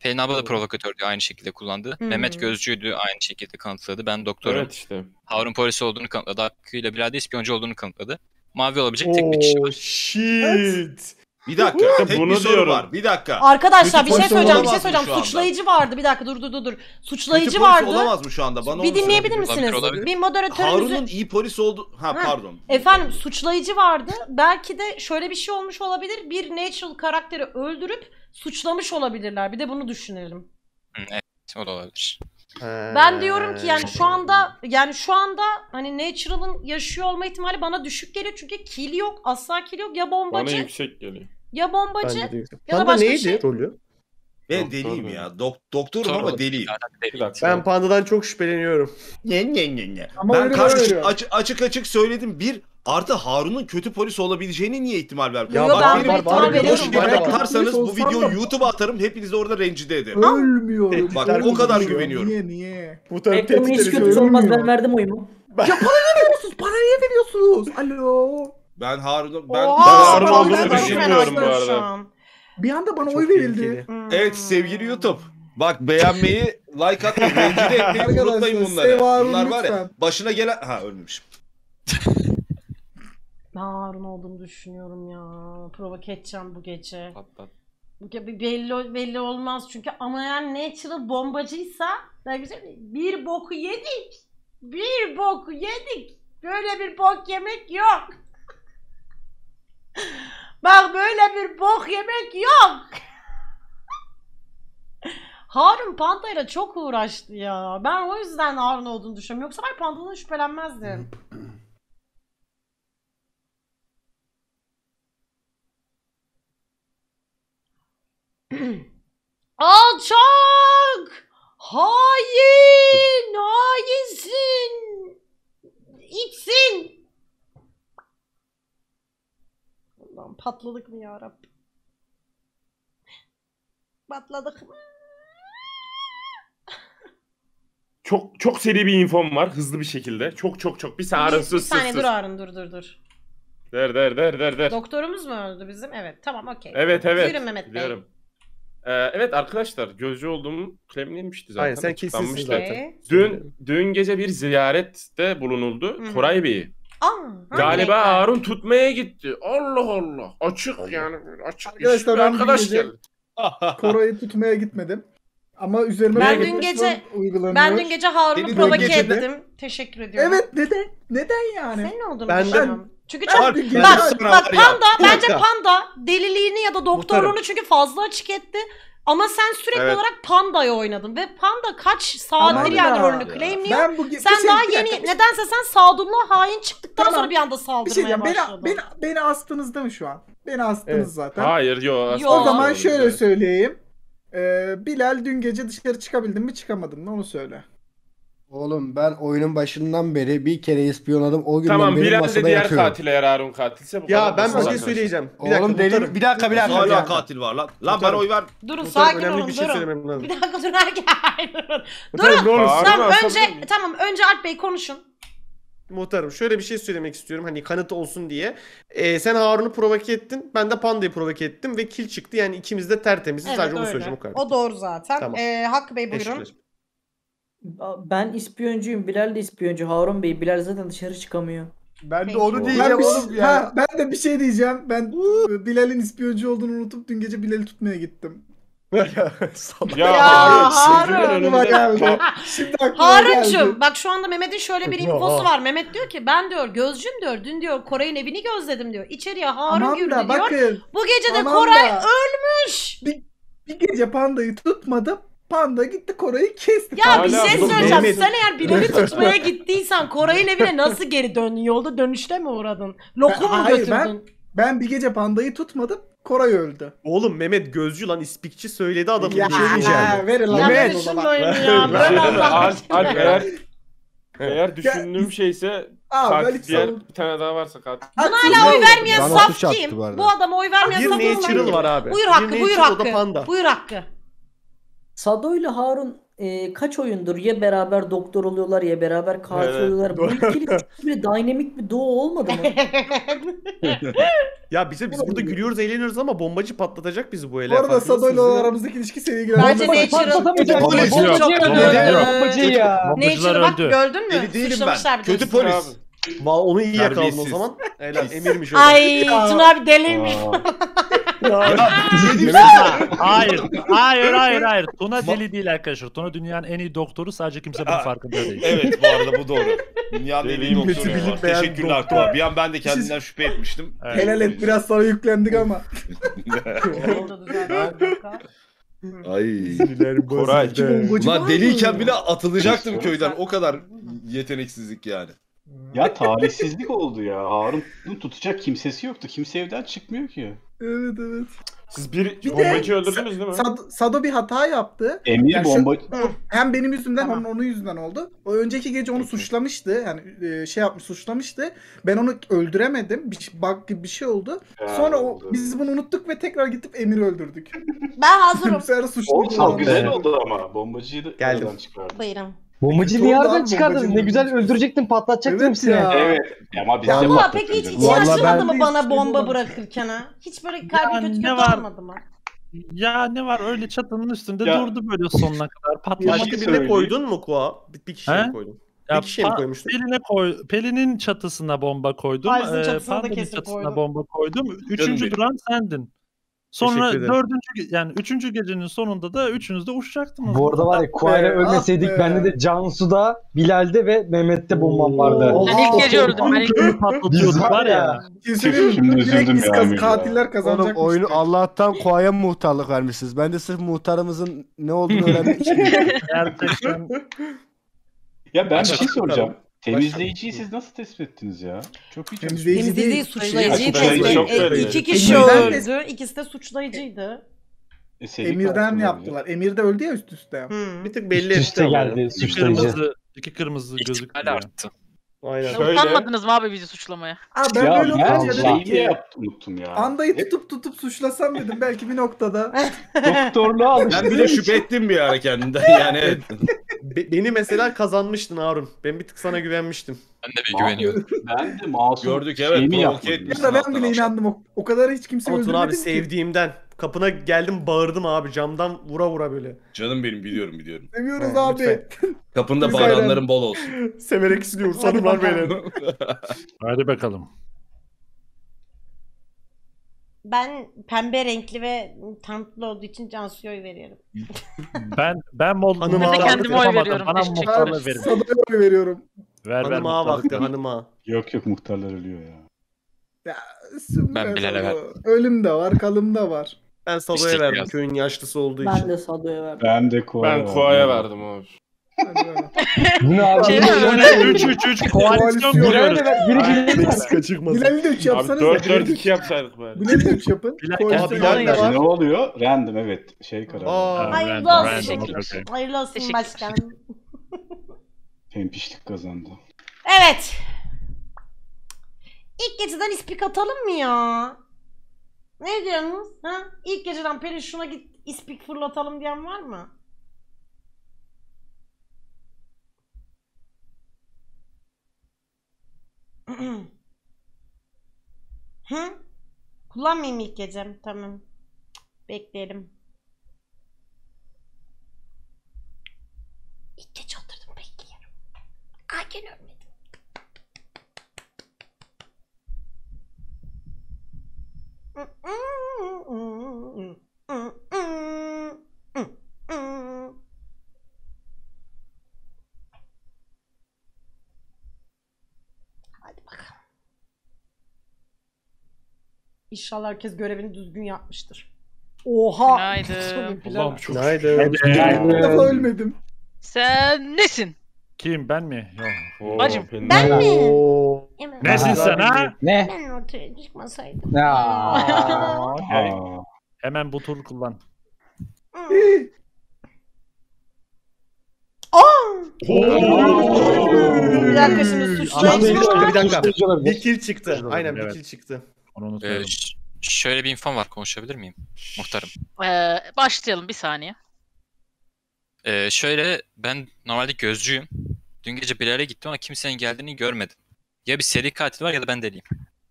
Pelin abla da provokatördü, aynı şekilde kullandı. Hı hı. Mehmet Gözcü'ydü, aynı şekilde kanıtladı. Ben doktorum. Evet işte. Harun polis olduğunu kanıtladı. Hakkı ile Bilal de ispiyoncu olduğunu kanıtladı. Mavi olabilecek tek bir kişi Oh var. shit. Bir dakika. İşte tek bunu bir soru diyorum. var. Bir dakika. Arkadaşlar bir Kötü şey polis söyleyeceğim, bir olamaz şey mı söyleyeceğim. şu anda? Suçlayıcı vardı. Bir dakika dur dur dur dur. Suçlayıcı Kötü polis vardı. olamaz mı şu anda? Bana Bir onu dinleyebilir söyle. misiniz? Olabilir, olabilir. Bir moderatörümüzü... Harun'un iyi polis oldu. Ha, Ha, pardon. Efendim suçlayıcı vardı. Belki de şöyle bir şey olmuş olabilir. Bir natural karakteri öldürüp suçlamış olabilirler. Bir de bunu düşünelim. Hı, evet, o da olabilir. Ben diyorum ki yani şu anda yani şu anda hani Natural'ın yaşıyor olma ihtimali bana düşük geliyor çünkü kill yok, asla kill yok. Ya Bana bombacı, yüksek geliyor. ya bombacı Bence de yüksek. ya da Panda başka bir neydi şey. rolü? Ben Doktor deliyim mu? ya. Dok doktorum Doktor ama olabilir. deliyim. Bir dakika. Ben Panda'dan çok şüpheleniyorum. Ne ne ne ne. Ama Ben öyle kaç öyle. açık, açık açık söyledim. Bir artı Harun'un kötü polis olabileceğine niye ihtimal ver? Yo, yo, ben benim ihtimal veriyorum. boş yere Ben atarsanız kötü bu polis olsam videoyu da- YouTube'a atarım. Hepinizi orada rencide ederim. Ölmüyorum. Bak, ölmüyorum. o kadar güveniyorum. Niye niye? Bu taraf Reklamın tehdit hiç edici. kötüsü olmaz, ben Ölmüyor. verdim oyumu. Veriyorsunuz, para niye veriyorsunuz? Alo. Ben Harun'u ben Oha, Harun Panda'ya olduğunu çok düşünmüyorum bu fena arada. şu an. Bir anda bana Çok oy verildi. tehlikeli. Hmm. Evet sevgili YouTube. Bak beğenmeyi, like atmayı, rencide etmeyi Arkadaşlar, unutmayın bunları. Sev Harun Bunlar var ya lütfen. başına gelen... Ha ölmemişim. Ben Harun olduğunu düşünüyorum ya. Provoke edeceğim bu gece. Patlat. Bu ge- belli belli olmaz çünkü ama yani natural bombacıysa ben güzel bir boku yedik. Bir boku yedik. Böyle bir bok yemek yok. Bak böyle bir bok yemek yok. Harun Panda'yla çok uğraştı ya. Ben o yüzden Harun olduğunu düşünüyorum. Yoksa ben Panda'dan şüphelenmezdim. Alçak! Hain! Hainsin! İçsin! Allah'ım patladık mı ya Rabbim? Patladık mı? Çok çok seri bir infom var hızlı bir şekilde. Çok çok çok. Bir saniye Bir, Harun bir sus sus saniye sus. dur Harun dur dur dur. Der der der der der. Doktorumuz mu öldü bizim? Evet tamam okey. Evet evet. Buyurun Mehmet Bey. Biliyorum. Ee, evet arkadaşlar gözcü olduğum claimlenmişti zaten. Aynen, sen açıklanmıştı. kesinsin zaten. Okey. Dün dün gece bir ziyarette bulunuldu Hı hı. Koray Bey'i. Aa, hangi Galiba renkler? Harun tutmaya gitti. Allah Allah. Açık yani açık. Arkadaşlar, bir ben arkadaş dün gece- geldi. Koray'ı tutmaya gitmedim. Ama üzerime Ben böyle dün bir gece- kısmı uygulanıyor. Ben dün gece Harun'u Senin dün provoke gece de- ettim. Teşekkür ediyorum. Evet neden? Neden yani? Senin olduğunu Ben- düşünüyorum. Çünkü Ben çok... dün gece- Bak, sana bak var ya, Panda, bir bence dakika. Panda deliliğini ya da doktorluğunu Muhtarım. çünkü fazla açık etti. Ama sen sürekli Evet. olarak Panda'yı oynadın ve Panda kaç saattir Tamam yani da- rolünü claimliyor. Ben bu bir Sen şey- daha bir yeni, dakika, nedense sen Sadullah hain çıktıktan Tamam. sonra bir anda bir şey saldırmaya diyeceğim. Beni, başladın. beni, beni astınız değil mi şu an? Beni astınız Evet. zaten. Hayır yo. Yo. asla O zaman olmadı. şöyle söyleyeyim. Ee, Bilal dün gece dışarı çıkabildin mi çıkamadın mı onu söyle. Oğlum ben oyunun başından beri bir kere ispiyonladım. O günden Tamam beri Bilal de masada diğer yatıyorum. katil eğer Harun katilse bu Ya kadar ben basit bir şey arkadaşlar. söyleyeceğim. Bir dakika, Oğlum deli muhtarım. bir dakika bir dakika. bir Hala dakika. katil var lan. Lan ben Muhtarım. oy ver. Durun Muhtarım, sakin önemli olun bir şey durun. söylemem lazım. Bir dakika durun herkes. Durun. Muhtarım, ne olursun. Harun Tamam asabilir önce miyim? tamam önce Alp Bey konuşun. Muhtarım şöyle bir şey söylemek istiyorum hani kanıt olsun diye. Ee, sen Harun'u provoke ettin. Ben de Panda'yı provoke ettim ve kill çıktı. Yani ikimiz de tertemiziz. Evet, Sadece onu öyle. söyleyeceğim o kadar. O doğru zaten. Tamam. Ee, Hakkı Bey buyurun. Teşekkürler. Ben ispiyoncuyum, Bilal de ispiyoncu. Harun Bey, Bilal zaten dışarı çıkamıyor. Ben Peki. de onu Ben, diyeceğim bir, oğlum ya. ha, ben de bir şey diyeceğim. Ben e, Bilal'in ispiyoncu olduğunu unutup dün gece Bilal'i tutmaya gittim. Ya, Ya Harun. Harun. sözümün Aklıma önünde- geldi. Şimdi aklıma Harun'cum geldi. bak şu anda Mehmet'in şöyle bir infosu var. Mehmet diyor ki ben diyor gözcüm diyor dün diyor Koray'ın evini gözledim diyor. İçeriye Harun Tamam girdi da diyor. bakın. Bu gece de tamam Koray da ölmüş. bir gece Panda'yı tutmadım. Panda gitti Koray'ı kesti. Ya bir Hala şey bunu söyleyeceğim. Mehmet- Sen eğer Bilal'i tutmaya gittiysen Koray'ın evine nasıl geri döndün? Yolda dönüşte mi uğradın? Lokum Ben- mu hayır, götürdün? ben- Ben bir gece Panda'yı tutmadım. Koray öldü. Oğlum Mehmet gözcü lan ispikçi söyledi adamın. Ya bir şey diyeceğim. verin lan. Ya verin ben o zaman. düşünmüyorum ya. Böyle Alp, Allah Alp eğer Evet. eğer düşündüğüm şeyse Aa, ben katil hiç diğer sanırım. bir tane daha varsa katil. Buna hala oy vermeyen Bana saf suç attı kim? bu arada. Bu adama oy vermeyen Bir saf natural olan var kim? abi. Buyur Bir Hakkı, buyur natural, o da Hakkı. Panda. Buyur Hakkı. Sado ile Harun e, kaç oyundur ya beraber doktor oluyorlar ya beraber katil Evet. oluyorlar. Bu ikili bir dinamik bir duo olmadı mı? Ya bize biz burada gülüyoruz eğleniyoruz ama bombacı patlatacak bizi bu ele. Bu arada Farkında Sado ile mısınız? aramızdaki ilişki seni Bence ilgilendirmez. Natural. Polis Çok yok. kötü. Bombacı ya. Natural bak öldü. gördün mü? Deli değilim Suçlamışlar ben. bir de Kötü üstüne. polis. Ma onu iyi yakaladın o Terbiyesiz. zaman. Helal emirmiş o. Ay Tuna abi deliymiş. Hayır. Hayır hayır hayır. Tuna deli değil arkadaşlar. Tuna dünyanın en iyi doktoru, sadece kimse bunun Aa, farkında değil. Evet bu arada bu doğru. Dünyanın en iyi Deliyim, doktoru kötü var. bilinmeyen Teşekkürler doktor. Tuğba. Bir an ben de kendimden şüphe etmiştim. Evet. Helal et, biraz sonra yüklendik ama. Oldu güzel bir dakika. Ay. Koray. Bombacı var Ulan mı? deliyken bile atılacaktım köyden. O kadar yeteneksizlik yani. Ya talihsizlik oldu ya. Harun'un tutacak kimsesi yoktu. Kimse evden çıkmıyor ki. Evet evet. Siz bir, Bir de- bombacıyı öldürdünüz değil mi? Sado, Sado bir hata yaptı. Emir Yani şu- bomba... Hem benim yüzümden Tamam. hem onun yüzünden oldu. O önceki gece onu suçlamıştı. Yani e, şey yapmış suçlamıştı. Ben onu öldüremedim. Bir şey- bug gibi bir şey oldu. Ya, Sonra o, oldu. biz bunu unuttuk ve tekrar gidip Emir'i öldürdük. Ben hazırım. Bu sefer O suçlu çok güzel Evet. oldu ama. Bombacıyı da Geldim. aradan çıkardı. Buyurun. Bombacıyı Kötü niye oldu aradan abi, çıkardın? bombacı Ne güzel bombacı. öldürecektin, patlatacaktın Evet hepsini. ya. Evet. Ama biz de Valla patlatıyoruz. peki hiç içi Vallahi açılmadı ben mı de bana hiç bomba duymadım. bırakırken ha? Hiç böyle kalbim Ya kötü ne kötü var? olmadı mı? Ya ne var, öyle çatının üstünde Ya- durdu böyle sonuna kadar. Patlamak Başka şey birine söyleyeyim. koydun mu Kua? Bir, bir kişiye He? mi koydun? Ya Bir kişiye mi pa- koymuştun? Pelin'e koy, Pelin çatısına bomba koydum. Paris'in Ee, çatısına da Panda'nın kesin çatısına koydum. bomba koydum. Üçüncü benim. duran sendin. Sonra Teşekkür ederim. dördüncü ge- yani üçüncü gecenin sonunda da üçünüz de uçacaktınız. Bu arada var ya, Kuay'la be, ölmeseydik ah be. bende de Cansu'da, Bilal'de ve Mehmet'te bombam vardı. Oo. Ben ilk gece öldüm. Ben ilk Köyü patlatıyorduk Biz var var ya. ya. Kesin Şimdi direkt üzüldüm biz ya kaz- Emir ya. katiller Oğlum kazanacakmış. oyunu Allah'tan Kuay'a muhtarlık vermişsiniz. Ben de sırf muhtarımızın ne olduğunu öğrenmek için. Gerçekten Ya ben bir şey Başka- soracağım. Temizleyiciyi siz nasıl tespit ettiniz ya? Çok iyi çalışmış. Temizleyici Temizleyici değil. suçlayıcıyı Suçlayıcı tespit çok e, belli. iki kişi Emir'den öldü. İkisi de suçlayıcıydı. E, seri Emir'den katil olabilir. yaptılar. Emir de öldü ya üst üste. Hmm. Bir tık belli Üst üste etti ama. geldi iki suçlayıcı. kırmızı, iki kırmızı İhtimali gözüküyor. arttı. Aynen. Şöyle- Utanmadınız mı abi bizi suçlamaya? Aa, ben Ya böyle ben olunca dedim şeyi de ki yaptım, unuttum ya. Anda'yı Hep tutup tutup suçlasam dedim belki bir noktada. Doktorluğa alıştı. Ben bir de şüphe ettim bir ara kendimden. Yani evet. Be- beni mesela kazanmıştın Harun. Ben bir tık sana güvenmiştim. Ben de bir güveniyorum. Ben de masum Gördük, evet, şeyimi provoke yapmadım. etmiş. Ya da ben bile inandım. O, o kadar hiç kimse Ama Tuna öldürmedim abi ki. sevdiğimden. Kapına geldim bağırdım abi camdan vura vura böyle. Canım benim biliyorum biliyorum. Seviyoruz Ha, abi. lütfen. Kapında Biz bağıranların bol olsun. Severek istiyoruz hanımlar beyler. Hadi bakalım. Ben pembe renkli ve tantlı olduğu için Cansu'ya oy veriyorum. Ben ben mol Hanım Ben de ağlar. kendime oy yapamadım. veriyorum. Bana Teşekkür muhtarlığı ederim. verin. Sado'ya oy veriyorum. Ver ver. Hanım ağa muhtarlık baktı ver. hanım ağa. Yok yok, muhtarlar ölüyor ya. Ya, süper Ben Bilal'e Sado. Ölüm de var, kalım da var. Ben Sado'ya İşte verdim biraz. köyün yaşlısı olduğu Ben için. de Sado'ya verdim. Ben de Kua'ya Ben Kuay'a verdim abi. Hadi bakalım. Bu ne abi? Şey Bilal- var, Öyle üç üç üç koalisyon Koalisyon. kuruyoruz. Bilal'e ver, biri Bilal'e ver. Meksika çıkmasın. Bilal'i de üç Abi yapsanız dört dört iki yapsaydık bari. Bilal'i de üç yapın. Bilal- Koalisyon Abi, Bilal de yapın. var. Ne oluyor? Random, evet. Şey kararı. Aa, Hayırlı random, olsun. random, okey. Hayırlı olsun Teşekkür- başkanım. Pempişlik kazandı. Evet. İlk geceden ispik atalım mı ya? Ne diyorsunuz? Ha? İlk geceden Pelin şuna git ispik fırlatalım diyen var mı? Hı? Kullanmayayım ilk gecem. Tamam. Bekleyelim. İlk gece oturdum bekliyorum. Ay gene ölmedim. Hadi bakalım. İnşallah herkes görevini düzgün yapmıştır. Oha! Günaydın. Allah'ım çok Günaydın. Bir defa ölmedim. Sen nesin? Kim, ben mi? Yok. Oo, Bacım. Pelin. Ben mi? Oo. Evet. Nesin sen ha? Ne? Ben ortaya çıkmasaydım. Ya. Okey. Aa, Hemen bu tur kullan. Bir dakika şimdi suçlayıcı Anladım. mı? Bir dakika. Suçlayıcı olabilir. Bir kill çıktı. Aynen bir Evet. kill çıktı. Onu Ee, unutmayalım. ş- şöyle bir infom var, konuşabilir miyim? Muhtarım. Ee, başlayalım bir saniye. Ee, şöyle ben normalde gözcüyüm. Dün gece bir yere gittim ama kimsenin geldiğini görmedim. Ya bir seri katil var ya da ben deliyim.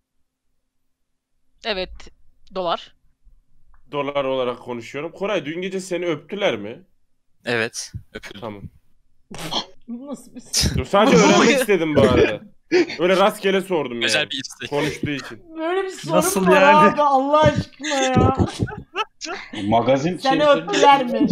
Evet. Dolar. Dolar olarak konuşuyorum. Koray dün gece seni öptüler mi? Evet. Öpüldüm. Tamam. Nasıl bir şey? Dur, sadece öğrenmek istedim bu arada. Öyle rastgele sordum yani. Özel bir istek. Konuştuğu için. Böyle bir soru Nasıl mu var yani? abi Allah aşkına ya. Magazin Seni şeyleri- öptüler mi?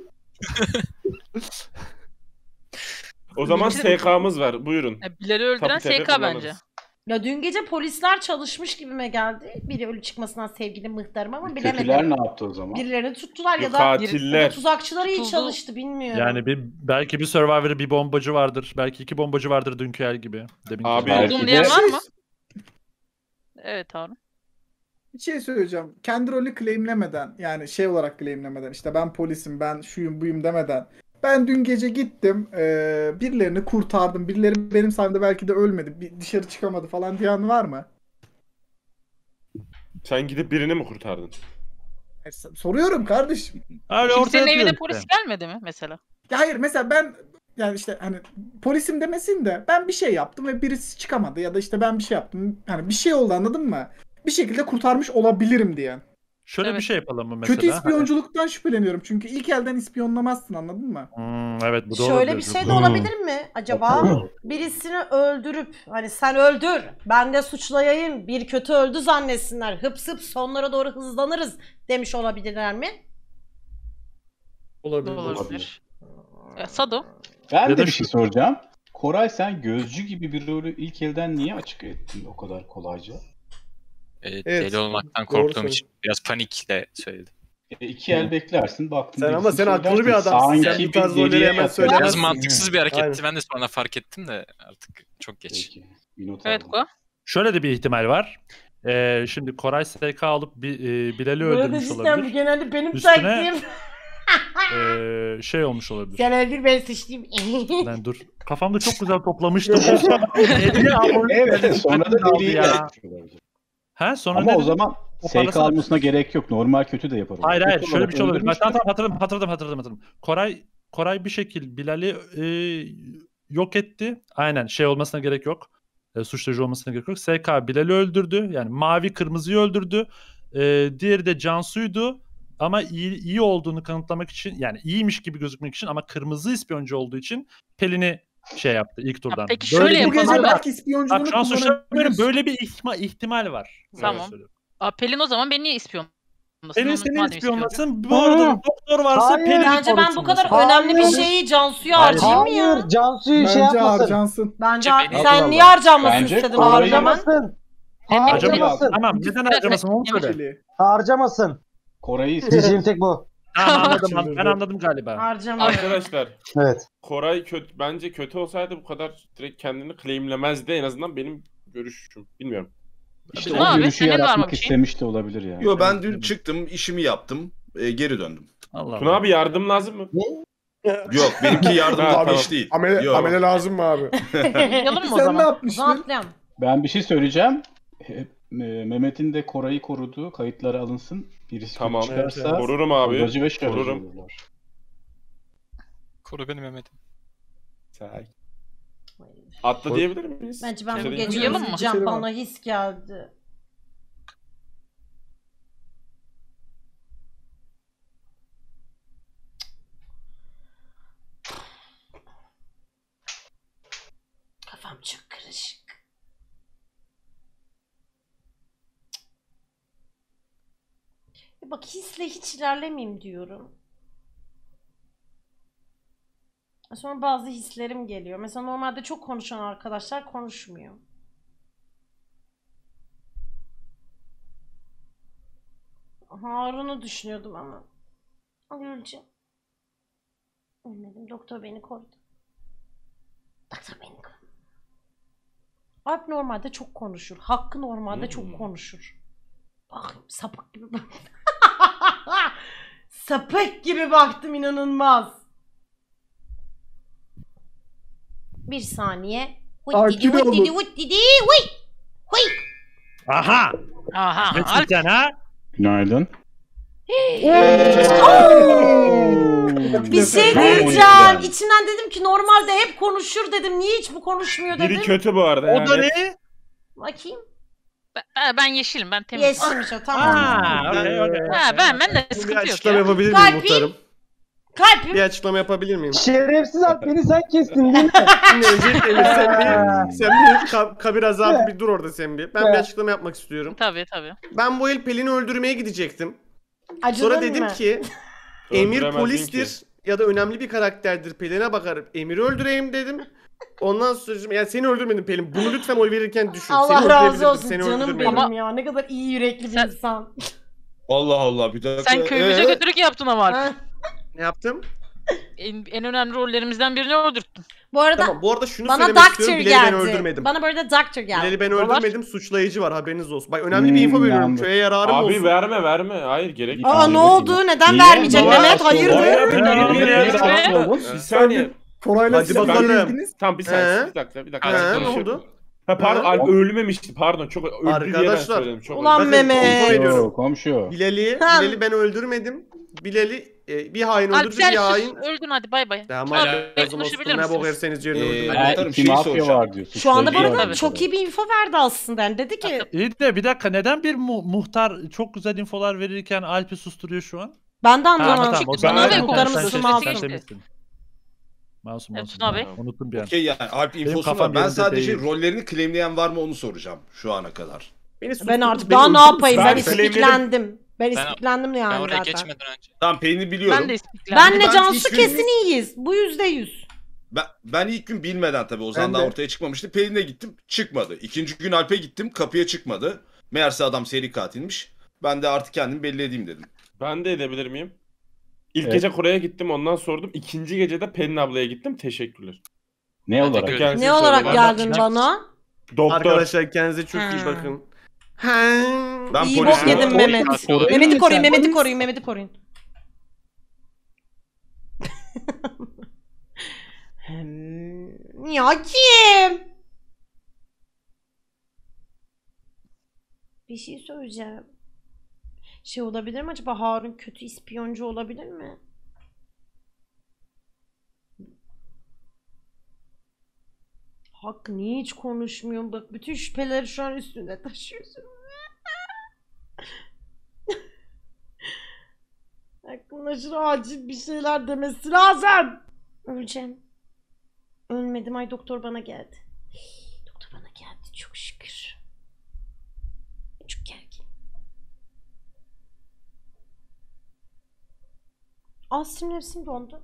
O zaman Bizim- S K'mız var. Buyurun. Ya, Bilal'i öldüren Tapu tepe S K bence. kullanırız. Ya dün gece polisler çalışmış gibime geldi. Biri ölü çıkmasından sevgili muhtarım ama bilemedim. Kötüler ne yaptı o zaman? Birilerini tuttular ya Bu da katiller. tuzakçılar iyi Tutuldu. çalıştı bilmiyorum. Yani bir belki bir Survivor'ı bir bombacı vardır. Belki iki bombacı vardır dünkü el gibi. Demin Abi- Belki Buldum de- diyen var mı? Evet Harun. Bir şey söyleyeceğim. Kendi rolü claimlemeden yani şey olarak claimlemeden işte ben polisim ben şuyum buyum demeden ben dün gece gittim eee, birilerini kurtardım. Birileri benim sayemde belki de ölmedi. Bir dışarı çıkamadı falan diyen var mı? Sen gidip birini mi kurtardın? E, s- Soruyorum kardeşim. Öyle Kimsenin ortaya evine atıyor polis işte. gelmedi mi mesela? Ya hayır mesela ben yani işte hani polisim demesin de ben bir şey yaptım ve birisi çıkamadı ya da işte ben bir şey yaptım. Hani bir şey oldu anladın mı? Bir şekilde kurtarmış olabilirim diyen. Şöyle Evet. bir şey yapalım mı mesela? Kötü ispiyonculuktan şüpheleniyorum çünkü ilk elden ispiyonlamazsın anladın mı? Hmm, evet bu da Şöyle olabilir. bir şey de Hmm. olabilir mi acaba? Birisini öldürüp hani sen öldür ben de suçlayayım bir kötü öldü zannetsinler hıps hıps sonlara doğru hızlanırız demiş olabilirler mi? Olabilir. Olabilir. Ya, Sado. Ben Ya de da bir şu- şey soracağım. Koray sen gözcü gibi bir rolü ilk elden niye açık ettin o kadar kolayca? Ee, Evet, deli olmaktan doğru korktuğum söylüyorsun. için biraz panikle söyledim. E, iki el beklersin baktın. Sen ama birisini sen akıllı bir söylersin. adamsın. Sen Sanki bu tarz bir rolleri deliye hemen yatıyor. söylemezsin. Biraz mantıksız bir hareketti. Aynen. Ben de sonra fark ettim de artık çok geç. Peki. Bir not Evet aldım. Ko. Şöyle de bir ihtimal var. Ee, şimdi Koray S K alıp bir, e, Bilal'i Böyle de öldürmüş cidden bu olabilir. genelde benim Üstüne- taktiğim. Ee, şey olmuş olabilir. Sen öldür ben sıçtayım. Lan dur. Kafamda çok güzel toplamıştım. Hediye abone- Evet sonra da Aldı deliye ya. yapmış olabilir. Ha sonra Ama ne o dedim? zaman O S K parasını- almasına gerek yok. Normal kötü de yapar. o. Hayır hayır Kötü şöyle olarak bir şey olabilir. Bak, öldürmüş tamam de- tamam hatırladım hatırladım hatırladım. hatırladım. Koray Koray bir şekil Bilal'i e, yok etti. Aynen şey olmasına gerek yok. E, suçlayıcı olmasına gerek yok. S K Bilal'i öldürdü. Yani mavi kırmızıyı öldürdü. E, diğeri de Cansu'ydu. Ama iyi, iyi olduğunu kanıtlamak için yani iyiymiş gibi gözükmek için ama kırmızı ispiyoncu olduğu için Pelin'i şey yaptı ilk turdan. peki şöyle bir Bu yapalım. gece ihtimal var. belki ispiyonculuğunu Bak şu an suçlamıyorum. kullanabilirsin. Böyle bir ihtimal, ihtimal var. Tamam. Öyle söylüyorum. Aa, Pelin o zaman beni niye ispiyonlasın? Pelin Onu seni madem ispiyonlasın. Bu arada Aa. doktor varsa Hayır. Pelin Bence ben bu kadar Hayır. önemli bir şeyi Cansu'ya Hayır. harcayayım mı ya? Hayır Cansu'yu şey Bence yapmasın. harcansın. Bence Beni- sen Allah niye Allah. harcanmasın Bence istedin Koray'ı- harcaman? Harcamasın. Acaba Harcamasın. tamam neden harcamasın onu söyle. Peli. Harcamasın. Koray'ı Diyeceğim tek bu. Tamam anladım ben anladım galiba. Harcama. Arkadaşlar Evet. Koray kötü bence kötü olsaydı bu kadar direkt kendini claimlemezdi en azından benim görüşüm. Bilmiyorum. İşte Abi, o görüşü senin var mı yaratmak bir şey? istemiş de olabilir yani. Yo ben dün çıktım, işimi yaptım, e, geri döndüm. Allah Tuna abi yardım lazım mı? Yok benimki yardımlık Ha, bir tamam. iş değil. Amele, Yo. amele lazım mı abi? Yapalım mı o Sen ne zaman? yapmıştın? Rahatlayalım. Ben bir şey söyleyeceğim. Hep, e, Mehmet'in de Koray'ı koruduğu kayıtlara alınsın. Birisi Tamam. çıkarsa Evet, evet. Korurum abi. Hurdacı ve şarjı Korurum. olurlar. Koru beni Mehmet'im. Sakin. Atla diyebilir miyiz? Bence ben bu Kimse gece değil. Uyuyalım mı? üzüleceğim Geçelim bana his geldi. Kafam çok karışık. Ya bak hisle hiç ilerlemeyeyim diyorum. Sonra bazı hislerim geliyor. Mesela normalde çok konuşan arkadaşlar konuşmuyor. Harun'u düşünüyordum ama. Ay öleceğim. Ölmedim. Doktor beni korudu. Doktor beni korudu. Alp normalde çok konuşur. Hakkı normalde Hmm. çok konuşur. Bak sapık gibi bak. Sapık gibi baktım inanılmaz. Bir saniye. Vıt dedi, Sakin vıt olun. dedi, vıt dedi, vıy. Vıy. Aha! Aha. Nesin Alp. sen ha? Günaydın. Hmm. Bir şey Tam diyeceğim. oyuncular. İçinden dedim ki normalde hep konuşur dedim. Niye hiç bu konuşmuyor dedim. Biri kötü bu arada. O yani. da ne? Bakayım. Ben, ben yeşilim, ben temizim. Yeşilmiş o tamam. Ha, okey, okey. Ha, ben ben de Bir sıkıntı yok açıklama ya. yapabilir miyim Kalbim. muhtarım? Kalbim. Bir açıklama yapabilir miyim? Şerefsiz at beni sen kestin değil mi? Şimdi öncelikle Emir, sen bir, sen bir ka- kabir azabı bir dur orada sen bir. Ben bir Evet. açıklama yapmak istiyorum. Tabii tabii. Ben bu el Pelin'i öldürmeye gidecektim. Acıdın Sonra dedim mı? ki Emir Öldüremezdin polistir ki. ya da önemli bir karakterdir. Pelin'e bakarım. Emir'i öldüreyim dedim. Ondan sonra yani seni öldürmedim Pelin. Bunu lütfen oy verirken düşün. Allah seni razı öldürebilirdim, olsun seni canım öldürmedim. benim ya. Ne kadar iyi yürekli bir Sen- insan. Allah Allah bir dakika. Sen köyümüze Ee? kötülük yaptın ama Alp. Ha. Ne yaptım? En, en önemli rollerimizden birini öldürttün. Bu arada Tamam bu arada şunu bana söylemek Doctor istiyorum. Bilal'i ben geldi. öldürmedim. Bana bu arada Doctor geldi. Bilal'i ben Dolar. öldürmedim. Suçlayıcı var haberiniz olsun. Bak önemli bir info Hmm, veriyorum. anladım. Köye yararım Abi olsun. verme verme. Hayır gerek yok. Aa ne Bakayım. oldu? Neden Niye? vermeyecek Dolar Mehmet? aslında Hayırdır? Hayır, Bir- hayır, bir- hayır, bir- hayır. bir- Bir saniye. Koray'la Hadi siz bakalım. geldiniz. Tamam bir saniye. He? Bir dakika bir dakika. He, Açık ne konuşuyorum. oldu? Ha pardon He? Alp ölmemişti pardon. Çok öldü diye ben Arkadaşlar, söyledim. Çok Ulan özür Bakın, Mehmet. info veriyorum. Komşu, komşu. Bilal'i, Ha. Bilal'i ben öldürmedim. Bilal'i e, bir hain Alp öldürdü sen bir sus. hain. Öldün hadi bay bay. Ya Tuna ama Bey, lazım konuşabilir olsun. Ne misiniz? bok herseniz yerini Ee, öldürmedim. Ha, Muhtarım, iki şey mafya soracağım. var diyor. Şu anda bu suçlayıcı arada var çok iyi diyor. bir info verdi aslında. Yani dedi ki İyi de bir dakika neden bir mu- muhtar çok güzel infolar verirken Alp'i susturuyor şu an? ben de Ha, anlamadım. tamam, o Ben- zaman Tuna Bey sen- muhtarımız sen- üstüme sen- alsın. sen Geçti. temizsin. Masum Evet, masum. Tuna Bey. Tamam, Unuttum bir an. Okey yani Alp infosu kafam var. Ben yerinde sadece değil. rollerini claimleyen var mı onu soracağım şu ana kadar. Beni Ben susturdu, artık beni daha ne öldürdü. yapayım? Ben Ben claimledim. istiklendim. Ben Ben- istiklendim Ben yani oraya zaten. geçmeden önce. Tamam Pelin'i biliyorum. Ben de istiklaldim. Benle Ben Cansu hiçbiriniz- kesin iyiyiz. Bu yüzde yüz. Ben, ben ilk gün bilmeden tabii o zaman Ben daha de. ortaya çıkmamıştı. Pelin'e gittim çıkmadı. İkinci gün Alp'e gittim kapıya çıkmadı. Meğerse adam seri katilmiş. Ben de artık kendimi belli edeyim dedim. Ben de edebilir miyim? İlk Evet. gece Kore'ye gittim ondan sordum. İkinci gece de Pelin ablaya gittim. Teşekkürler. Ne Ben de olarak? gö- Kendisi Ne olarak söyledi. geldin Ben- bana? Doktor. Arkadaşlar kendinize çok iyi Ha. bakın. Ha. Ben İyi polisim. bok yedim O- Mehmet. Oraya Mehmet'i mı koruyun, sen? Mehmet'i koruyun, Mehmet'i koruyun. Hmm, ya kim? Bir şey söyleyeceğim. Şey olabilir mi acaba? Harun kötü ispiyoncu olabilir mi? Hakkı niye hiç konuşmuyorsun? Bak bütün şüpheleri şu an üstünde taşıyorsun. Hakkı'nın aşırı acil bir şeyler demesi lazım. Öleceğim. Ölmedim. Ay doktor bana geldi. Doktor bana geldi. Çok şükür. Çok gergin. Asım nefsim dondu.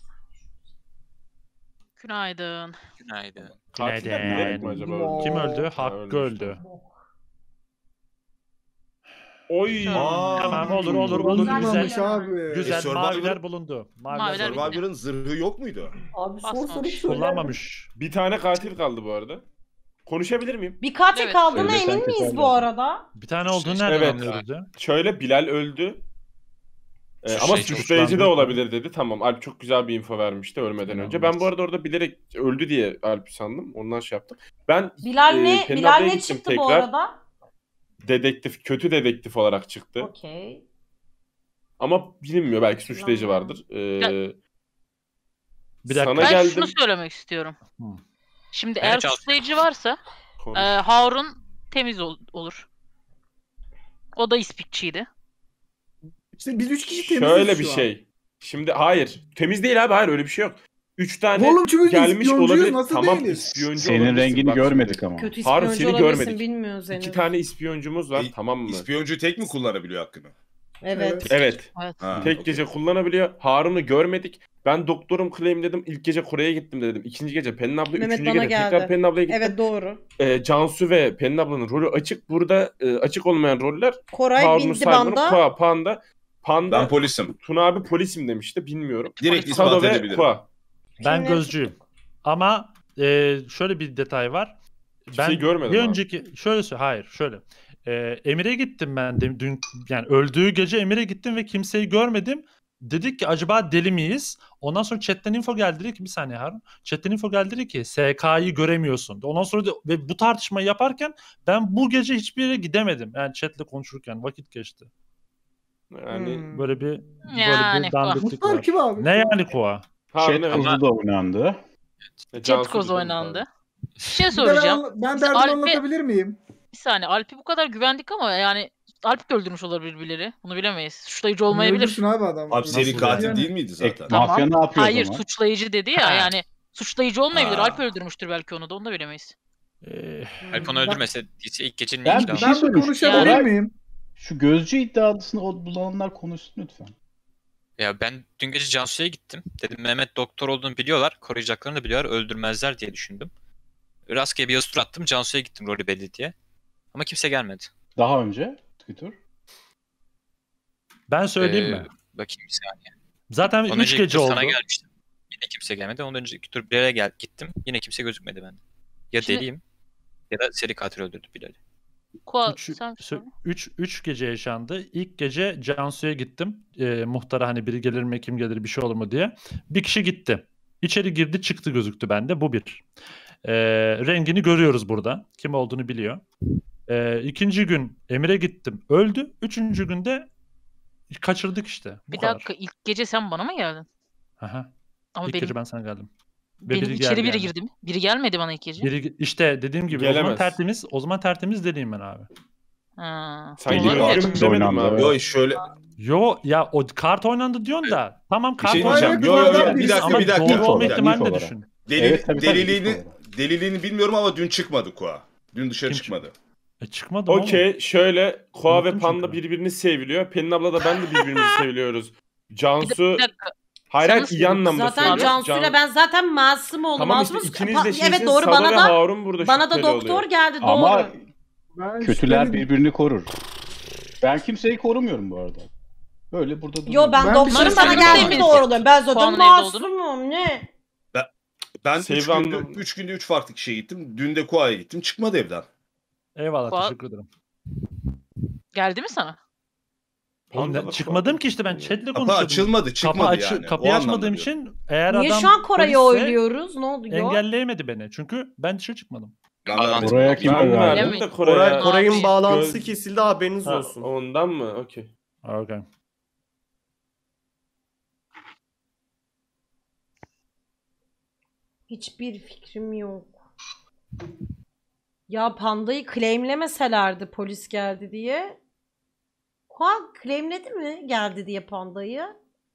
Günaydın. Günaydın. Katil de Günaydın. bilerek mi acaba? Kim öldü? Ha, Hakkı ölmüştü. öldü. Oy. Aa, Tamam olur olur olur. Bulunmamış Güzel. abi. Güzel E, Survivor- maviler bulundu. Maviler, Maviler bulundu. Survivor'ın zırhı yok muydu? Abi sor Basmamış. soru söyle. Kullanmamış. Bir tane katil kaldı bu arada. Konuşabilir miyim? Bir katil Evet. kaldığına Öyle emin sanki miyiz sen bu de. arada? Bir tane olduğunu nereden Evet. anlıyoruz ya? Şöyle Bilal öldü. Ee, ama Suçlayıcı suçlayıcı da uçlandı. olabilir dedi. Tamam Alp çok güzel bir info vermişti ölmeden önce. Ben bu arada orada bilerek öldü diye Alp'i sandım. Ondan şey yaptım. Ben Bilal e, ne? Pelin Bilal ablaya ne gittim çıktı bu tekrar. arada? Dedektif, kötü dedektif olarak çıktı. Okey. Ama bilinmiyor belki suçlayıcı vardır. Ee, Bir dakika. Sana Ben geldim. şunu söylemek istiyorum. Hı. Şimdi Evet, eğer Cansu. suçlayıcı varsa Konuş. e, Harun temiz ol- olur. O da ispikçiydi. İşte biz üç kişi temiziz Şöyle şu bir an. şey. Şimdi hayır. Temiz değil abi hayır öyle bir şey yok. Üç tane Oğlum üçümüz de gelmiş ispiyoncuyuz, olabilir. nasıl Tamam değiliz? ispiyoncu Senin olabilirsin. rengini Bak şimdi. görmedik ama. Kötü Harun, ispiyoncu seni olabilirsin görmedik. bilmiyoruz henüz. İki tane ispiyoncumuz var E, tamam mı? İspiyoncu tek mi kullanabiliyor hakkını? Evet. Evet. Evet. Ha, Tek okey. gece kullanabiliyor. Harun'u görmedik. Ben doktorum claim dedim. İlk gece Kore'ye gittim dedim. İkinci gece Pelin abla, Mehmet üçüncü bana gece geldi. tekrar Pelin ablaya gittim. Evet doğru. Ee, Cansu ve Pelin ablanın rolü açık. Burada e, açık olmayan roller Koray Harun'u bindi Cyber'ın banda. Kua, Panda. Panda. Ben polisim. Tuna abi polisim demişti. Bilmiyorum. Direkt Polis- Sado ispat ve edebilirim. Kua. Ben Şimdi- gözcüyüm. Ama e, şöyle bir detay var. Hiçbir Ben şey görmedim bir abi. önceki şöyle söyle hayır şöyle. E, Emir'e gittim ben de, dün yani öldüğü gece Emir'e gittim ve kimseyi görmedim. Dedik ki acaba deli miyiz? Ondan sonra chatten info geldi dedi ki bir saniye Harun. Chatten info geldi dedi ki S K'yı göremiyorsun. Ondan sonra da, ve bu tartışmayı yaparken ben bu gece hiçbir yere gidemedim. Yani chatle konuşurken vakit geçti. Yani Hmm. Böyle bir böyle Yani bir dandiklik Muhtar var. kim abi? Ne yani Koa? Harun Chat evet. kozu da oynandı. E, Chat Cansu'du koz değil mi? oynandı. Pardon. Bir şey Bir de ben, soracağım. anla- ben Biz derdimi Alp'i- anlatabilir miyim? Bir saniye Alp'i bu kadar güvendik ama yani Alp de öldürmüş olabilir birileri. Bunu bilemeyiz. Suçlayıcı olmayabilir. Öldürsün abi adam. Alp seri Nasıl katil yani? değil miydi zaten? E, Mafya ne yapıyor o Hayır zaman? suçlayıcı dedi ya Ha. yani suçlayıcı olmayabilir. Ha. Alp öldürmüştür belki onu da onu da bilemeyiz. Ee, Alp onu öldürmese ise ilk gecenin Ben ilk bir roundu. şey Ben bir söyleyeyim. konuşabilir Koray, miyim? şu gözcü iddialısını o bulanlar konuşsun lütfen. Ya ben dün gece Cansu'ya gittim. Dedim Mehmet doktor olduğunu biliyorlar. Koruyacaklarını da biliyorlar. Öldürmezler diye düşündüm. Rastgele bir yazı tur attım. Cansu'ya gittim rolü belli diye. Ama kimse gelmedi. Daha önce Twitter. ben söyleyeyim Ee, mi? Bakayım bir saniye. Zaten Ondan üç önceki gece tur oldu. sana gelmiştim. Yine kimse gelmedi. Ondan önceki tur Bilal'e gel gittim. Yine kimse gözükmedi bende. Ya Şimdi- deliyim ya da seri katil öldürdü Bilal'i. Koa Üç, sen söyle. üç, üç gece yaşandı. İlk gece Cansu'ya gittim. E, muhtara hani biri gelir mi kim gelir bir şey olur mu diye. Bir kişi gitti. İçeri girdi çıktı gözüktü bende. Bu bir. E, rengini görüyoruz burada. Kim olduğunu biliyor. E, ikinci gün Emir'e gittim. Öldü. Üçüncü günde kaçırdık işte. Bu Bir kadar. dakika ilk gece sen bana mı geldin? Aha. Ama İlk benim gece ben sana geldim. Ve benim biri içeri geldi biri yani. girdi mi? Biri gelmedi bana ilk gece. Biri, işte dediğim gibi o zaman Gelemez. tertemiz. O zaman tertemiz dediğim ben abi. Ha. Sen Doğru. yine Evet. ölüm demedin mi abi? Yo şöyle Yo ya o kart oynandı diyorsun da. Tamam bir kart şey oynandı. diyeceğim. Yo yo yo Ama bir dakika Ama bir dakika. doğru olma Bir dakika. ihtimalini de olarak. düşün. Delil, Evet, tabii, tabii, deliliğini, ilk olarak. deliliğini bilmiyorum ama dün çıkmadı Koa. Dün dışarı Kim çıkmadı. E çıkmadı mı oğlum? Okey şöyle Koa ve Unuttum Panda çünkü. birbirini seviliyor. Pelin abla da ben de birbirimizi seviliyoruz. Bir, Cansu bir dakika. hayır Sen hayır nasıl iyi anlamda Zaten söylüyorum. Cansu'yla Can- ben zaten masum oldum. Tamam işte Masumuz- ikiniz Pa- de şeysiniz. Evet doğru Sada bana ve da Harun burada bana da şüpheli doktor oluyor. geldi Ama doğru. Ben kötüler şüpheliyim. birbirini korur. Ben kimseyi korumuyorum bu arada. Böyle burada duruyorum. Yo ben, Ben bir doktorum şey bana söyleyeyim geldiğinde mi? doğruluyorum. Ben zaten Puanın evde olduğunu. masumum ne? Ben üç Save günde, anlamında. üç günde üç farklı kişiye gittim. Dün de Koa'ya gittim. Çıkmadı evden. Eyvallah Fuat- teşekkür ederim. Geldi mi sana? Oğlum, Panda da çıkmadım Koa- ki işte ben chatle Kapı konuşuyordum. açılmadı, çıkmadı Kapı açı- yani. Kapıyı O açmadığım anlamda için eğer Niye adam şu an Koray'ı polisse oyluyoruz? Ne oluyor? engelleyemedi beni. Çünkü ben dışarı çıkmadım. Ben Bağlantı- vermedim. Buraya kim Ben verdi? verdim de Koray'a. Koray, Koray'ın Abi, bağlantısı göz- kesildi haberiniz Ha, olsun. ondan mı? Okey. Okay. Hiçbir fikrim yok. Ya Panda'yı claimlemeselerdi polis geldi diye. Kuan claimledi mi geldi diye Panda'yı?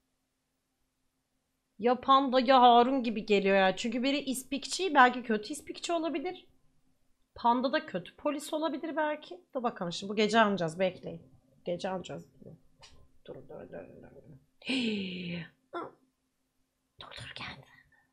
Ya Panda ya Harun gibi geliyor ya. Çünkü biri ispikçi, belki kötü ispikçi olabilir. Panda da kötü polis olabilir belki. Dur bakalım şimdi bu gece anlayacağız, bekleyin. Gece anlayacağız. Dur dur dur dur. Doktor geldi.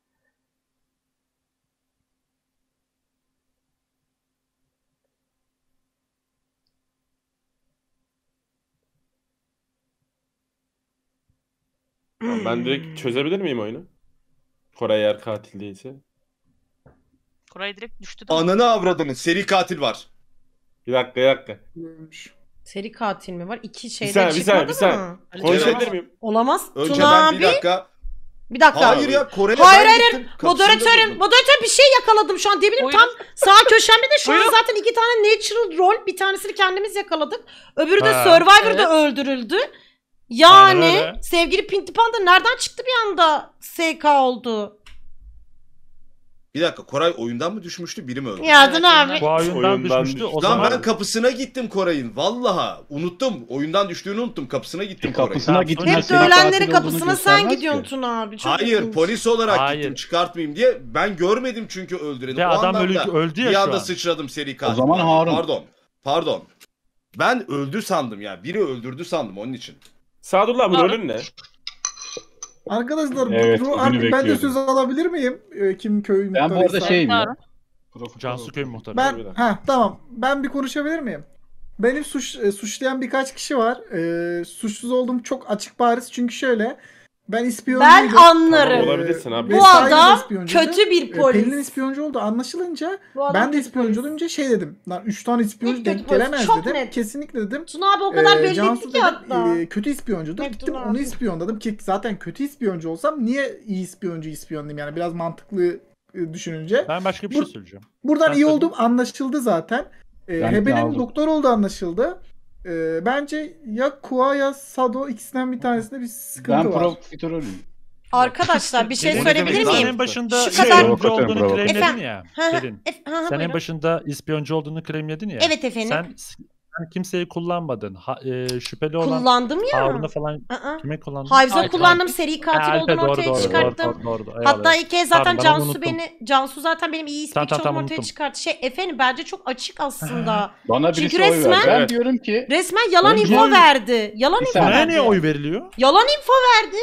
Tamam, ben direkt çözebilir miyim oyunu? Koray eğer katil değilse. Koray direkt düştü. değil mi? Ananı avradını. Seri katil var. Bir dakika bir dakika. Seri katil mi var? İki Bir şeyde saniye bir çıkmadı saniye bir mı? saniye. Konuşabilir miyim? Olamaz. Önce Tuna ben abi. bir dakika. Bir dakika. Hayır ya Kore'ye Hayır ben hayır. gittim. Kapısında Moderatörüm, durdum. moderatör bir şey yakaladım şu an diyebilirim. Buyurun. Tam sağ köşemde de şu an Buyurun. zaten iki tane natural rol. Bir tanesini kendimiz yakaladık. Öbürü de Ha. Survivor'da öldürüldü. Yani Aynen öyle. sevgili Pinky Panda nereden çıktı bir anda S K oldu? Bir dakika Koray oyundan mı düşmüştü biri mi öldü? Ya Evet, Tuna abi. oyundan- Bu oyundan Oyundan düşmüştü. düştü. O Lan zaman ben kapısına gittim Koray'ın. Vallaha unuttum. Oyundan düştüğünü unuttum. Kapısına gittim Koray'ın. Kapısına Tamam, gittiğinde Hep de seri katil ölenlerin olduğunu kapısına sen göstermez gidiyorsun ki. Tuna abi. Çok Hayır ilginç. polis olarak Hayır. gittim çıkartmayayım diye. Ben görmedim çünkü öldüreni. Ve O adam anlamda ölü- öldü ya bir şu anda an. sıçradım seri katil. zaman Pardon, Harun. Pardon. Pardon. Ben öldü sandım ya. Biri öldürdü sandım onun için. Sadullah bu Harun. rolün ne? Arkadaşlar Evet, bu, bu bugünü artık ben de bekliyordum. söz alabilir miyim? Ee, kim köy Ben bu arada muhtarıysa. şeyim ya. Harun. Cansu Köy muhtarı. Ben Bir dakika. ha tamam. Ben bir konuşabilir miyim? Beni suç e, suçlayan birkaç kişi var. Ee, suçsuz olduğum çok açık bariz çünkü şöyle ben ispiyoncuydum. Ben anlarım. Tamam, olabilirsin abi. Ve Bu Sahi de adam ispiyoncuydu. kötü bir Ee, polis. Pelin'in ispiyoncu olduğu anlaşılınca Bu adam ben de kötü ispiyoncu polis. olunca şey dedim. Lan üç tane ispiyoncu İlk kötü denk polis, gelemez çok dedim. net. Kesinlikle dedim. Tuna abi o kadar Ee, belli Cansu etti ki dedim, hatta. e, kötü ispiyoncudur. Evet, Gittim Tuna onu abi. ispiyonladım ki zaten kötü ispiyoncu olsam niye iyi ispiyoncu ispiyonlayayım yani biraz mantıklı e, düşününce. Ben başka bir Bu- şey söyleyeceğim. Buradan Sen iyi söyle. olduğum anlaşıldı zaten. Ee, Ben Hebe'nin aldım. doktor olduğu anlaşıldı. Ee, bence ya Kua ya Sado ikisinden bir tanesinde bir sıkıntı Ben var. provokatörüm. Arkadaşlar bir şey Pelin, söyleyebilir sen miyim? en başında Şu kadar- ispiyoncu olduğunu Provokatör. claimledin Efendim? ya. Hı hı, Pelin. ef- hı hı, Sen en buyurun. başında ispiyoncu olduğunu claimledin ya. Evet efendim. Sen, sen kimseyi kullanmadın. Ha, e, şüpheli olan Kullandım ya. Harun'u falan Aa. kime kullandın? Hayvza Alp, kullandım. Seri katil Ha, Alp'e olduğunu doğru, ortaya doğru, çıkarttım. Doğru, doğru, doğru. Hatta Eyvallah. ilk kez zaten Pardon, ben onu Cansu unuttum. beni Cansu zaten benim iyi Tamam, ispiyoncu tamam, tamam, olduğumu ortaya unuttum. çıkarttı. Şey efendim bence çok açık aslında. Bana Çünkü birisi oy resmen- ver. Ben Evet. diyorum ki Resmen yalan Önce- info verdi. Yalan Bir info saniye. Buna verdi. niye oy veriliyor? Yalan info verdi.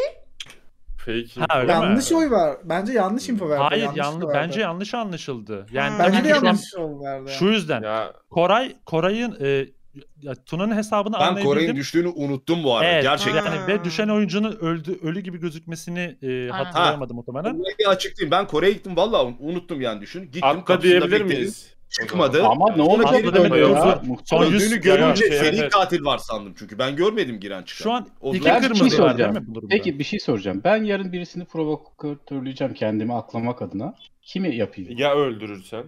Fake. Ha, öyle mi? Yanlış oy var. Bence yanlış info verdi. Hayır yanlış yanlış. verdi. Bence yanlış anlaşıldı. Yani Ha. ben Bence de çünkü şu an yanlış oy verdi. şu yüzden Ya Koray Koray'ın e, ya, Tuna'nın hesabını Ben Koray'ın anlayabildim. düştüğünü unuttum bu arada. Evet, Gerçekten. yani ve düşen oyuncunun öldü ölü gibi gözükmesini e, hatırlayamadım muhtemelen. Olayı açıklayayım. Ben Kore'ye gittim. Vallahi unuttum yani düşün. Gittim atla kapısında diyebilir bekledim. miyiz? Çıkmadı. ama ne Sonra olacak geri Atla demek döndü. ya? yok. Son yüz Öldüğünü görünce Ya, seri evet. katil var sandım çünkü. Ben görmedim giren çıkan. Şu an O iki zaman- Ben bir şey kırmızı var değil soracağım. mi bu durumda? Peki bir şey soracağım. Ben yarın birisini provokatörleyeceğim kendimi aklamak adına. Kimi yapayım? Ya öldürürsen?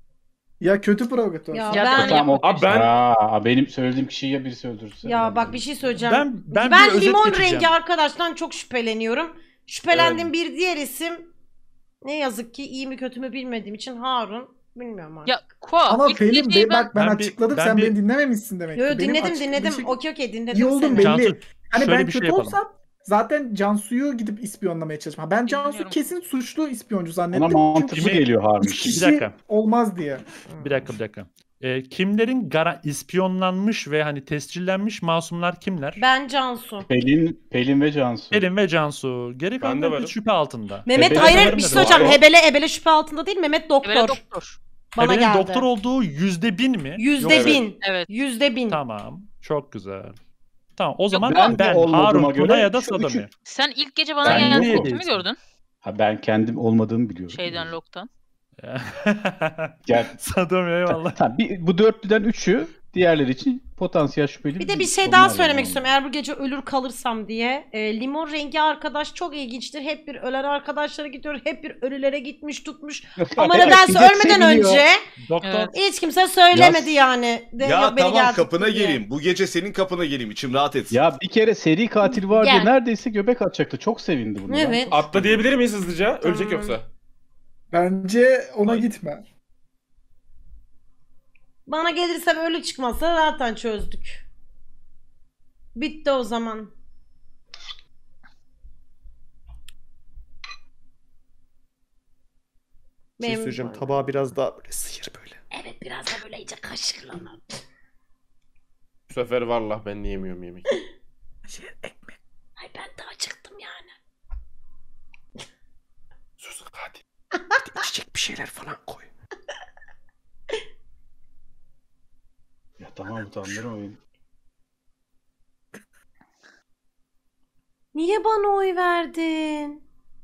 Ya kötü provokatör. Ya Ya ben Tamam, o- Abi ben- Aa, benim söylediğim kişiyi ya birisi öldürürse. ya ben bak de- bir şey söyleyeceğim. Ben ben, Ben, bir özet limon geçeceğim. rengi arkadaştan çok şüpheleniyorum. Şüphelendiğim bir diğer isim ne yazık ki iyi mi kötü mü bilmediğim için Harun. Bilmiyorum artık. Ya Koa Ama ilk Pelin geceyi be, bak ben, Ben bir- açıkladım ben sen bir- beni dinlememişsin demek ki. Yo, Benim dinledim açıkladığım dinledim. şey- Okey okey dinledim İyi oldun seni. belli. Cansu, Hani şöyle ben bir şey kötü yapalım. olsam zaten Cansu'yu gidip ispiyonlamaya çalışmam. Ben Cansu Bilmiyorum. kesin suçlu ispiyoncu Ona zannettim. mantıklı Çünkü geliyor Harun. üç kişi Bir dakika. olmaz diye. Bir dakika bir dakika. E, kimlerin gara ispiyonlanmış ve hani tescillenmiş masumlar kimler? Ben Cansu. Pelin, Pelin ve Cansu. Pelin ve Cansu. Geri Ben de kalanlar varım. bir şüphe altında. Mehmet Hebele hayır var hayır mı bir şey dedim? söyleyeceğim. Var. Hebele Ebele şüphe altında değil Mehmet doktor. Evvela doktor. Bana Ebele'nin geldi. doktor olduğu yüzde bin mi? Yüzde Evet. bin. Evet. Yüzde bin. Tamam. Çok güzel. Tamam o zaman ben ben, de olmadığıma Harun, göre Tuna ya da şu Sadomi. üçü- Sen ilk gece bana Ben geldiğinde yokum. kimi gördün? Ha, ben kendim olmadığımı biliyorum. Şeyden log'tan. Gel. Sadomi eyvallah. Tamam, bir, bu dörtlüden üçü diğerleri için potansiyel şüpheli. Bir de bir değil. şey Onlar daha yani söylemek onlar. istiyorum. Eğer bu gece ölür kalırsam diye. E, limon rengi arkadaş çok ilginçtir. Hep bir ölen arkadaşlara gidiyor. Hep bir ölülere gitmiş tutmuş. Ama Evet, nedense bize ölmeden seviniyor. önce Doktor Evet. hiç kimse söylemedi Ya- yani. De, Ya yok, beni tamam geldi kapına diye. geleyim. Bu gece senin kapına geleyim. İçim rahat etsin. Ya bir kere seri katil var diye Gel. neredeyse göbek atacaktı. Çok sevindi bunu. Evet. Çok Atla diyebilir miyiz hızlıca? Ölecek Tamam. yoksa. Bence ona gitme. Bana gelirse böyle çıkmazsa zaten çözdük. Bitti o zaman. Bir şey Benim- söyleyeceğim. Tabağı biraz daha böyle sıyır böyle. Evet biraz da böyle iyice kaşıklanalım. Bu sefer vallahi ben de yemiyorum yemek. Ay ben daha çıktım yani. Sus katil. İçecek bir şeyler falan koy. Ya tamam utandırmayın. Niye bana oy verdin?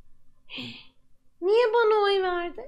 Niye bana oy verdin?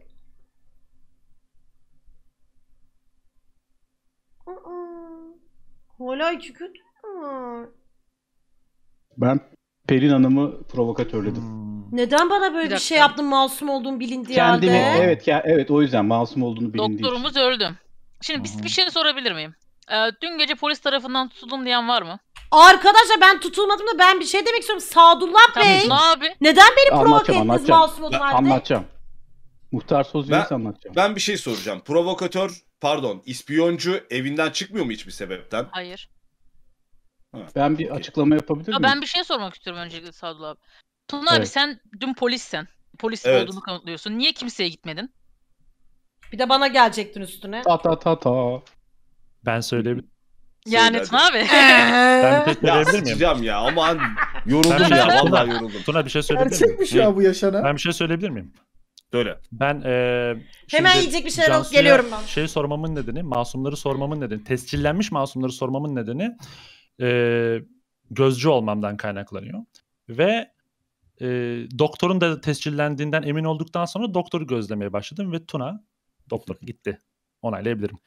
Aa, hala iki kötü mü? Ben Pelin Hanım'ı provokatörledim. Hmm. Neden bana böyle Bir bir, dakika. şey yaptın masum olduğum bilindiği Kendimi halde? evet ya evet o yüzden masum olduğunu bilindiği için. Doktorumuz öldü. Şimdi Hı bir, hı. bir şey sorabilir miyim? Ee, dün gece polis tarafından tutuldum diyen var mı? Arkadaşlar ben tutulmadım da ben bir şey demek istiyorum. Sadullah Tamam, Bey ne abi? neden beni provoke Anlatacağım, ettiniz anlatacağım. masum olduğum Ben halde? Anlatacağım. Muhtar söz Ben- verirse anlatacağım. Ben bir şey soracağım. Provokatör, pardon, ispiyoncu evinden çıkmıyor mu hiçbir sebepten? Hayır. Ben bir açıklama yapabilir Ya miyim? ben bir şey sormak istiyorum öncelikle Sadullah abi. Tuna abi Evet. sen dün polissen. Polis Evet. olduğunu kanıtlıyorsun. Niye kimseye gitmedin? Bir de bana gelecektin üstüne. Ta ta ta ta. Ben söyleyebilirim. Yani Söyle Tuna abi. Ben bir şey Ya söyleyebilir miyim? sıçacağım ya aman yoruldum Ben- ya vallahi yoruldum. Tuna bir şey söyleyebilir Gerçek miyim? mi şu an bu yaşanan? Ben bir şey söyleyebilir miyim? Söyle. Ben eee Hemen şimdi yiyecek bir şeyler alıp Cansu'ya geliyorum ben. Şey sormamın nedeni, masumları sormamın nedeni, tescillenmiş masumları sormamın nedeni eee, gözcü olmamdan kaynaklanıyor. Ve eee, doktorun da tescillendiğinden emin olduktan sonra doktoru gözlemeye başladım ve Tuna doktor gitti. Onaylayabilirim.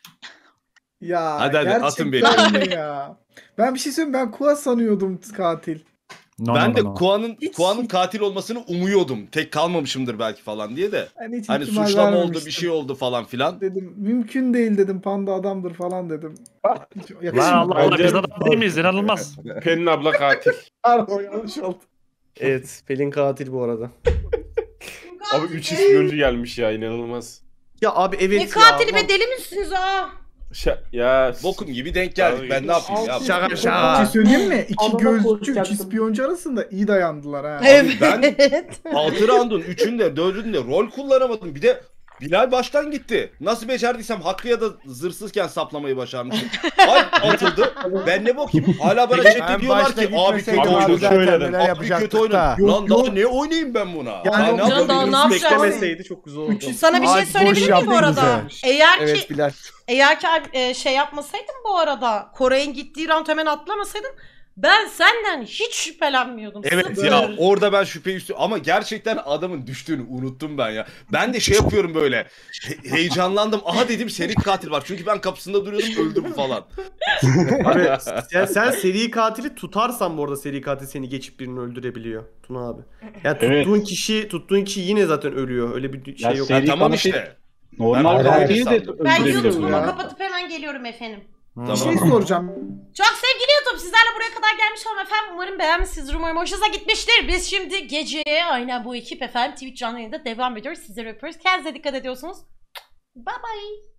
Ya Hadi hadi, atın gerçekten beni. mi ya? Ben bir şey söyleyeyim ben Kua sanıyordum katil. No, ben no, de no, no. Kuan'ın Hiç- Kuan'ın katil olmasını umuyordum. Tek kalmamışımdır belki falan diye de. Ben hiç Hani ihtimal suçlama oldu, bir vermemiştim. şey oldu falan filan. Dedim mümkün değil dedim, panda adamdır falan dedim. Hiç Lan yakışmadı. Allah Allah Bence- biz adam değil miyiz? İnanılmaz. Pelin abla katil. Pardon, yanlış oldu. Evet, Pelin katil bu arada. Abi üç ispiyoncu gelmiş ya, inanılmaz. Ya abi evet Ne ya. katili lan- be, deli misiniz ha? Şa ya Bokum gibi denk geldik. Ben ne yapayım ya? Şaka Bir şaka. şey söyleyeyim mi? İki Adama gözcü, üç konuşacaktım. ispiyoncu arasında iyi dayandılar ha. Evet. ben- Altı round'un üçünde dördünde rol kullanamadım. Bir de Bilal baştan gitti. Nasıl becerdiysem Hakkı'ya da zırsızken saplamayı başarmışım. Alp atıldı. Ben ne bakayım? Hala bana chatte Ben diyorlar başta ki abi kötü gitmeseydim abi oynadın. zaten zaten neler neler Abi kötü yapacaktık oynadın. da. Yok, Lan daha yok. ne oynayayım ben buna? Yani Daha ne yok, canım, yapayım? daha ne Hiç yapacağız? beklemeseydi çok güzel olurdu. Üç Sana bir şey Ay, boş söyleyebilir miyim bu yaptın arada? bize. Eğer ki Evet Bilal. eğer ki e, şey yapmasaydın bu arada, Koray'ın gittiği round hemen atlamasaydın, ben senden hiç şüphelenmiyordum. Evet Sıfır. ya, orada ben şüphe üstü ama gerçekten adamın düştüğünü unuttum ben ya. Ben de şey yapıyorum böyle. he- heyecanlandım. Aha dedim seri katil var. Çünkü ben kapısında duruyordum, öldü bu falan. Abi sen, sen seri katili tutarsan bu arada seri katil seni geçip birini öldürebiliyor Tuna abi. Yani Evet. tuttuğun kişi tuttuğun kişi yine zaten ölüyor. Öyle bir şey Ya yok. seri Ha, tamam katil- işte. Normal Ben katili de sandım. Ben öldürebilir YouTube'umu ya. kapatıp hemen geliyorum efendim. Bir şey soracağım. Çok sevgili YouTube, sizlerle buraya kadar gelmiş olun efendim. Umarım beğenmişsinizdir, umarım hoşunuza gitmiştir. Biz şimdi geceye aynen bu ekip efendim Twitch canlı yayında devam ediyoruz. Sizleri öpüyoruz. Kendinize dikkat ediyorsunuz. Bye bye.